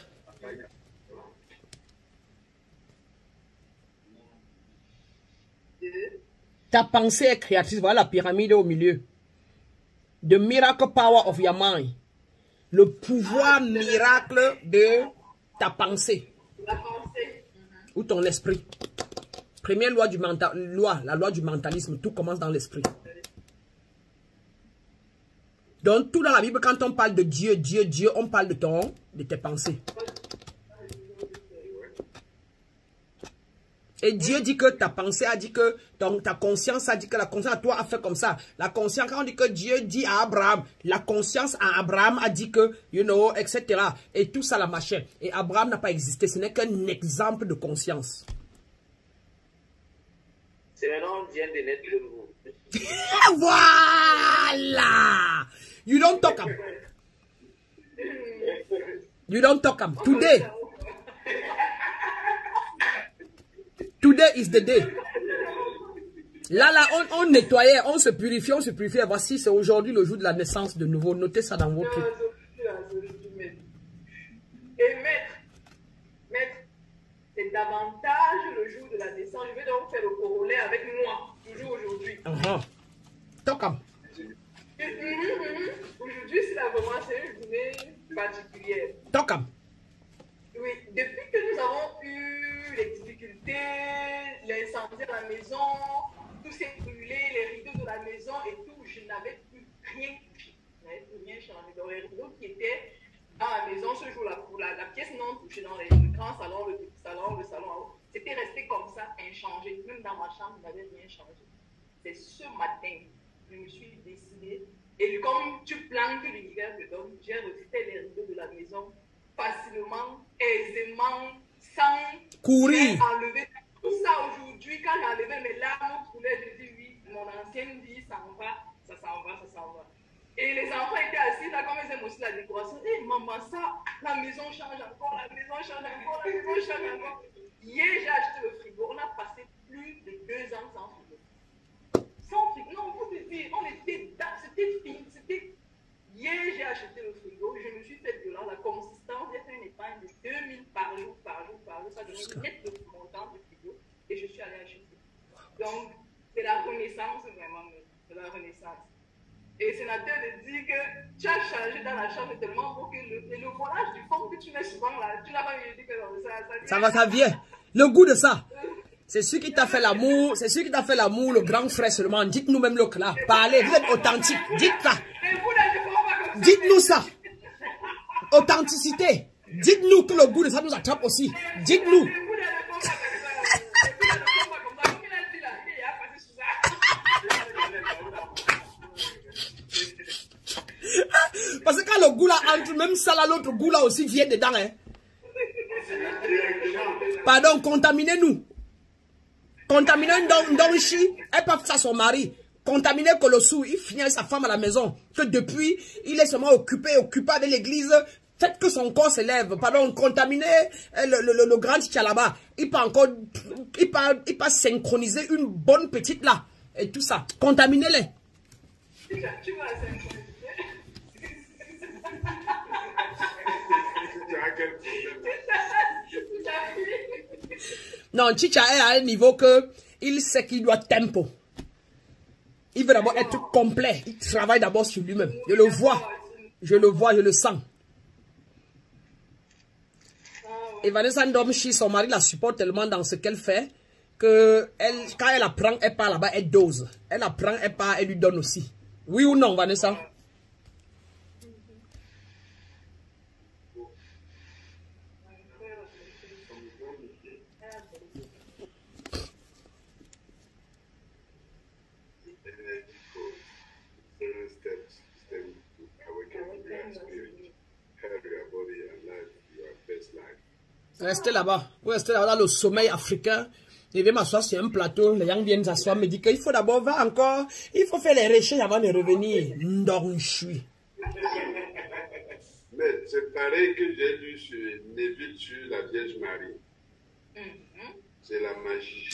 Ta pensée est créatrice. Voilà la pyramide au milieu. The miracle power of your mind. Le pouvoir miracle de ta pensée. La pensée. Ou ton esprit. Première loi du la loi du mentalisme. Tout commence dans l'esprit. Donc, tout dans la Bible, quand on parle de Dieu, Dieu, on parle de tes pensées. Et Dieu dit que ta pensée a dit que, ta conscience a dit que la conscience à toi a fait comme ça. La conscience, quand on dit que Dieu dit à Abraham, la conscience à Abraham a dit que, etc. Et tout ça, la machin. Et Abraham n'a pas existé. Ce n'est qu'un exemple de conscience. C'est maintenant, on vient de naître de vous. Voilà! You don't talk am. You don't talk am. Today. Today is the day. Là, on nettoyait, on se purifiait. Voici, c'est aujourd'hui le jour de la naissance de nouveau. Notez ça dans vos trucs. Et maître, c'est davantage le jour de la naissance. Je vais donc faire le corollaire avec moi, toujours aujourd'hui. Talk am. Aujourd'hui, c'est vraiment une journée particulière. Talk am. Oui, depuis que nous avons eu les difficultés, l'incendie à la maison, tout s'est brûlé, les rideaux de la maison et tout, je n'avais plus rien touché. Je n'avais plus rien changé. Donc les rideaux qui étaient dans la maison ce jour-là, pour la pièce non touchée, dans le grand salon, le petit salon, le salon en haut, c'était resté comme ça, inchangé. Même dans ma chambre, je n'avais rien changé. C'est ce matin que je me suis décidée. Et comme tu plantes l'univers de l'homme, j'ai refait les rideaux de la maison facilement, aisément, sans courir. Enlever tout ça aujourd'hui. Quand j'ai enlevé mes larmes coulaient, je dis oui, mon ancienne vie s'en va, ça s'en va, ça s'en va. Et les enfants étaient assis là, comme ils aiment aussi la décoration. Et maman, ça, la maison change encore, la maison change encore, la maison change encore. Hier, j'ai acheté le frigo. On a passé plus de 2 ans sans frigo. Sans frigo, non, vous dire, on était dans, c'était fini, c'était... Hier, j'ai acheté le frigo, je me suis fait violent. La consistance, j'ai fait une épargne de 2000 par jour. Ça donnait net le montant du frigo et je suis allée acheter. Donc, c'est la renaissance vraiment, c'est la renaissance. Et le sénateur me dit que tu as changé dans la chambre tellement beau que le volage du fond que tu mets souvent là, tu n'as pas dit que ça vient. Le goût de ça. C'est celui qui t'a fait l'amour, le grand frère seulement. Dites-nous même le là. Parlez, vous êtes authentique. Dites ça. Dites-nous ça. Authenticité. Dites-nous que le goût de ça nous attrape aussi. Dites-nous. Parce que quand le goût là entre, même ça là, l'autre goût là aussi vient dedans. Hein. Pardon, contaminez-nous. Contaminez Ndonchi, elle peut faire ça à son mari. Contaminez Kolossou, il finit avec sa femme à la maison. Que depuis, il est seulement occupé avec l'église. Faites que son corps s'élève. Pardon, contaminez le grand Tcha là-bas. Il peut encore, il peut synchroniser une bonne petite là. Et tout ça. Contaminez-les. Tu vas synchroniser. Non, Chicha est à un niveau que il sait qu'il doit tempo. Il veut d'abord être complet. Il travaille d'abord sur lui-même. Je le vois, je le sens. Et Vanessa Ndomchi, son mari la supporte tellement dans ce qu'elle fait que quand elle apprend, elle part là-bas, elle dose. Elle apprend, elle part, elle lui donne aussi. Oui ou non, Vanessa? Restez là-bas. Vous restez là-bas dans le sommeil africain. Je vais m'asseoir sur un plateau. Les gens viennent s'asseoir, me disent qu'il faut d'abord va encore. Il faut faire les recherches avant de revenir. Non, je suis. Mais c'est pareil que j'ai lu sur Neville sur la Vierge Marie. C'est la magie.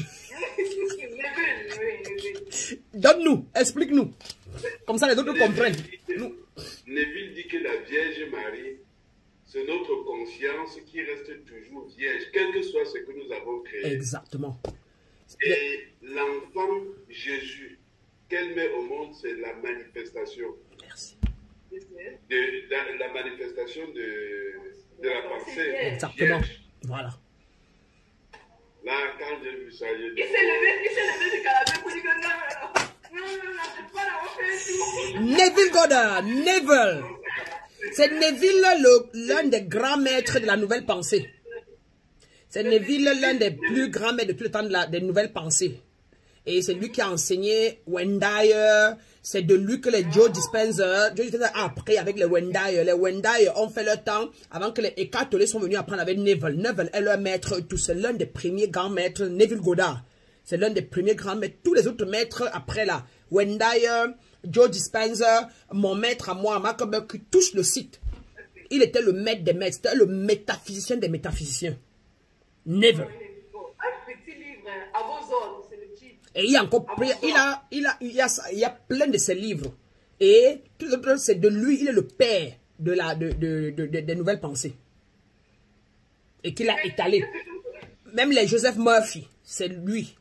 Donne-nous, explique-nous. Comme ça les autres comprennent. Neville dit que la Vierge Marie, c'est notre conscience qui reste toujours vierge, quel que soit ce que nous avons créé. Exactement. Et l'enfant Jésus, qu'elle met au monde, c'est la manifestation. Merci. La manifestation de la pensée. Exactement. Vierge. Voilà. Là, quand j'ai vu ça, j'ai dit... Il s'est levé du canapé pour dire que non, c'est pas la refaire. Neville Goddard, Neville. C'est Neville, l'un des grands maîtres de la nouvelle pensée. C'est Neville, l'un des plus grands maîtres de tout le temps des nouvelles pensées. Et c'est lui qui a enseigné Wendayer. C'est de lui que les Joe Dispenza a appris avec les Wendayer. Les Wendayer ont fait leur temps avant que les Ecatolés sont venus apprendre avec Neville. Neville est leur maître. C'est l'un des premiers grands maîtres. Neville Goddard. C'est l'un des premiers grands maîtres. Tous les autres maîtres après là. Wendayer, Joe Dispenza, mon maître à moi, Mark qui touche le site. Il était le maître des maîtres. C'était le métaphysicien des métaphysiciens. Neville. Un petit livre, à vos ordres, c'est le titre. Et il y a encore il y a plein de ses livres. Et tout le c'est de lui, il est le père des nouvelles pensées. Et qu'il a étalé. Même les Joseph Murphy, c'est lui.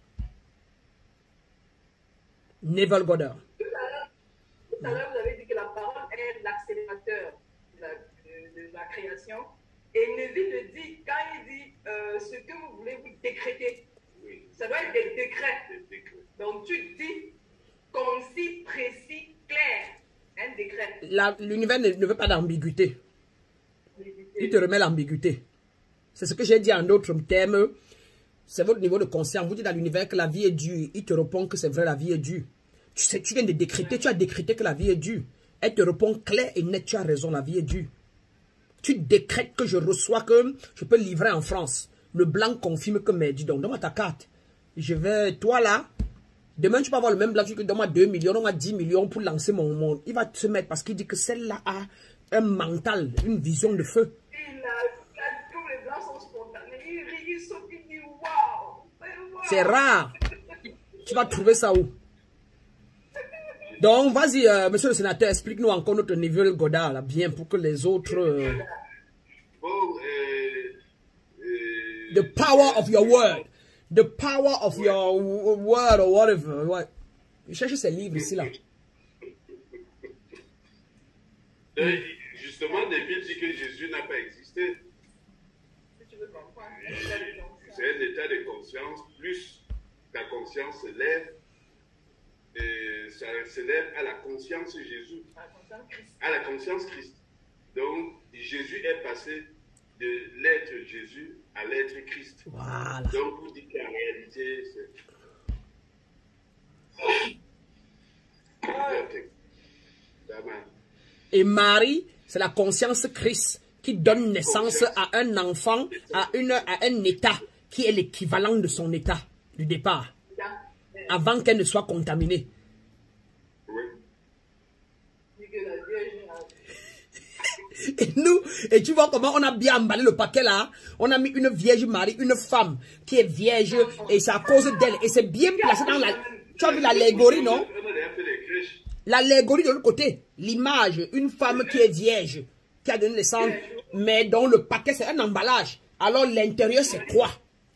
Neville Goddard. Tout à l'heure, vous avez dit que la parole est l'accélérateur de la création. Et Neville le dit, quand il dit ce que vous voulez vous décréter, oui. Ça doit être des décrets. Donc tu dis concis, précis, clair. Un décret. L'univers ne veut pas d'ambiguïté. Il te remet l'ambiguïté. C'est ce que j'ai dit en d'autres termes. C'est votre niveau de conscience. Vous dites dans l'univers que la vie est dure. Il te répond que c'est vrai, la vie est dure. Tu viens de décréter, tu as décrété que la vie est dure. Elle te répond clair et net, tu as raison, la vie est dure. Tu décrètes que je reçois, que je peux livrer en France. Le blanc confirme que, mais dis donc, donne-moi ta carte. Je vais, toi là, demain tu peux avoir le même blanc, tu dis, donne-moi 2 millions, donne-moi 10 millions pour lancer mon monde. Il va se mettre parce qu'il dit que celle-là a un mental, une vision de feu. Tous les blancs sont spontanés. Il saute, il dit, waouh. C'est rare. Tu vas trouver ça où? Donc, vas-y, monsieur le sénateur, explique-nous encore notre Neville Goddard, là, bien, pour que les autres... The power of your word. The power of your word or whatever. What? Je cherche ces livres ici, là. Justement, Neville dit que Jésus n'a pas existé. C'est un état de conscience, plus ta conscience s'élève. Et ça s'élève à la conscience Jésus, à la conscience Christ. Donc, Jésus est passé de l'être Jésus à l'être Christ. Voilà. Donc, vous dites qu'en réalité, c'est... Et Marie, c'est la conscience Christ qui donne naissance à un enfant, à un état qui est l'équivalent de son état du départ. Avant qu'elle ne soit contaminée. Oui. Et nous, et tu vois comment on a bien emballé le paquet là. On a mis une Vierge Marie, une femme qui est vierge, et c'est à cause d'elle. Et c'est bien placé dans la... Tu as vu l'allégorie, non? L'allégorie de l'autre côté. L'image, une femme qui est vierge, qui a donné naissance, mais dont le paquet c'est un emballage. Alors l'intérieur c'est quoi?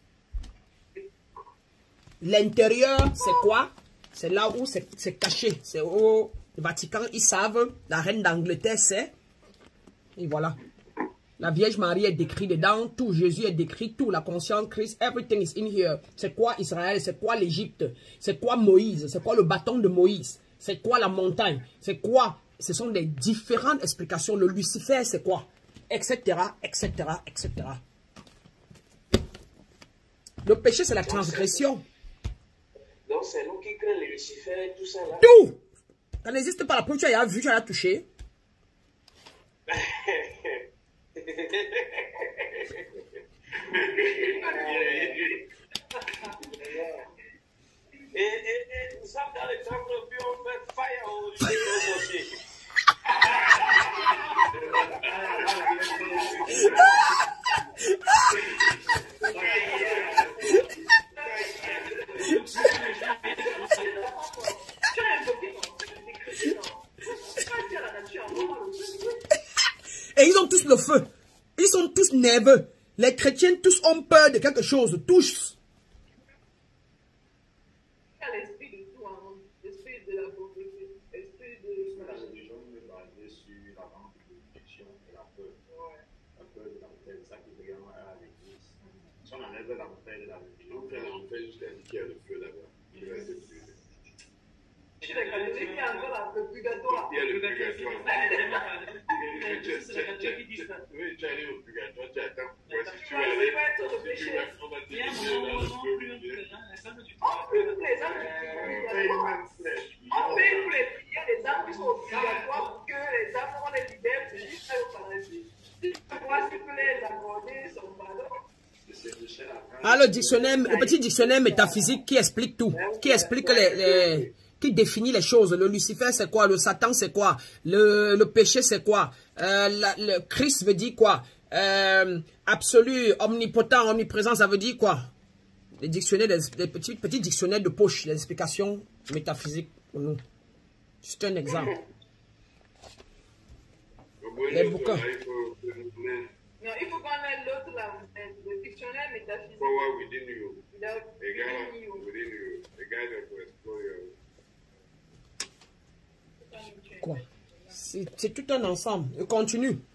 L'intérieur, c'est quoi? C'est là où c'est caché. C'est au Vatican, ils savent. La reine d'Angleterre sait. Et voilà. La Vierge Marie est décrite dedans, tout Jésus est décrit, tout la conscience Christ, everything is in here. C'est quoi Israël? C'est quoi l'Égypte? C'est quoi Moïse? C'est quoi le bâton de Moïse? C'est quoi la montagne? C'est quoi? Ce sont des différentes explications. Le Lucifer, c'est quoi? Etc., etc., etc. Le péché, c'est la transgression. Donc, c'est nous qui créons les Lucifer, tout ça là. Tout! Ça n'existe pas. La preuve, tu as vu, tu as touché. Et nous sommes dans les temples, puis on fait fire au Lucifer aussi. Et ils ont tous le feu. Ils sont tous nerveux. Les chrétiens tous ont peur de quelque chose. Tous. L'esprit de tout, hein. L'esprit de la pauvreté, l'esprit de La religion est basée sur la vente de protection et la peur. La peur de la bouteille, c'est ça qui est vraiment à l'église. Si on enlève la bouteille de la religion, On fait l'enfer jusqu'à ce qu'il y a le feu là-bas. Il va être plus. chez les catholiques, il y a encore le purgatoire. Il y a le purgatoire. C'est la catholique qui dit ça. Oui, tu arrives au purgatoire, tu attends. Si tu Tu vas vas aller, être au péché. on va te Il y a un dire moment où dans on le plus feu. les âmes du On peut les âmes du purgatoire. On paye pour les prières des âmes qui sont au purgatoire pour que les âmes, on les libère pour qu'ils aillent au paradis. Si tu vois, tu peux les accorder son pardon. Ah, le petit dictionnaire métaphysique qui explique tout. Qui explique qui définit les choses. Le Lucifer, c'est quoi? Le Satan, c'est quoi? Le péché, c'est quoi? Le Christ veut dire quoi? Absolu, omnipotent, omniprésent, ça veut dire quoi? Les dictionnaires, des petits dictionnaires de poche, les explications métaphysiques pour nous. C'est un exemple. Les bouquins. Non, il faut qu'on ait l'autre là, le dictionnaire métaphysique. Power within you. Il a A God fini, within you. A God that will explore your. Quoi? C'est tout un ensemble. Je continue.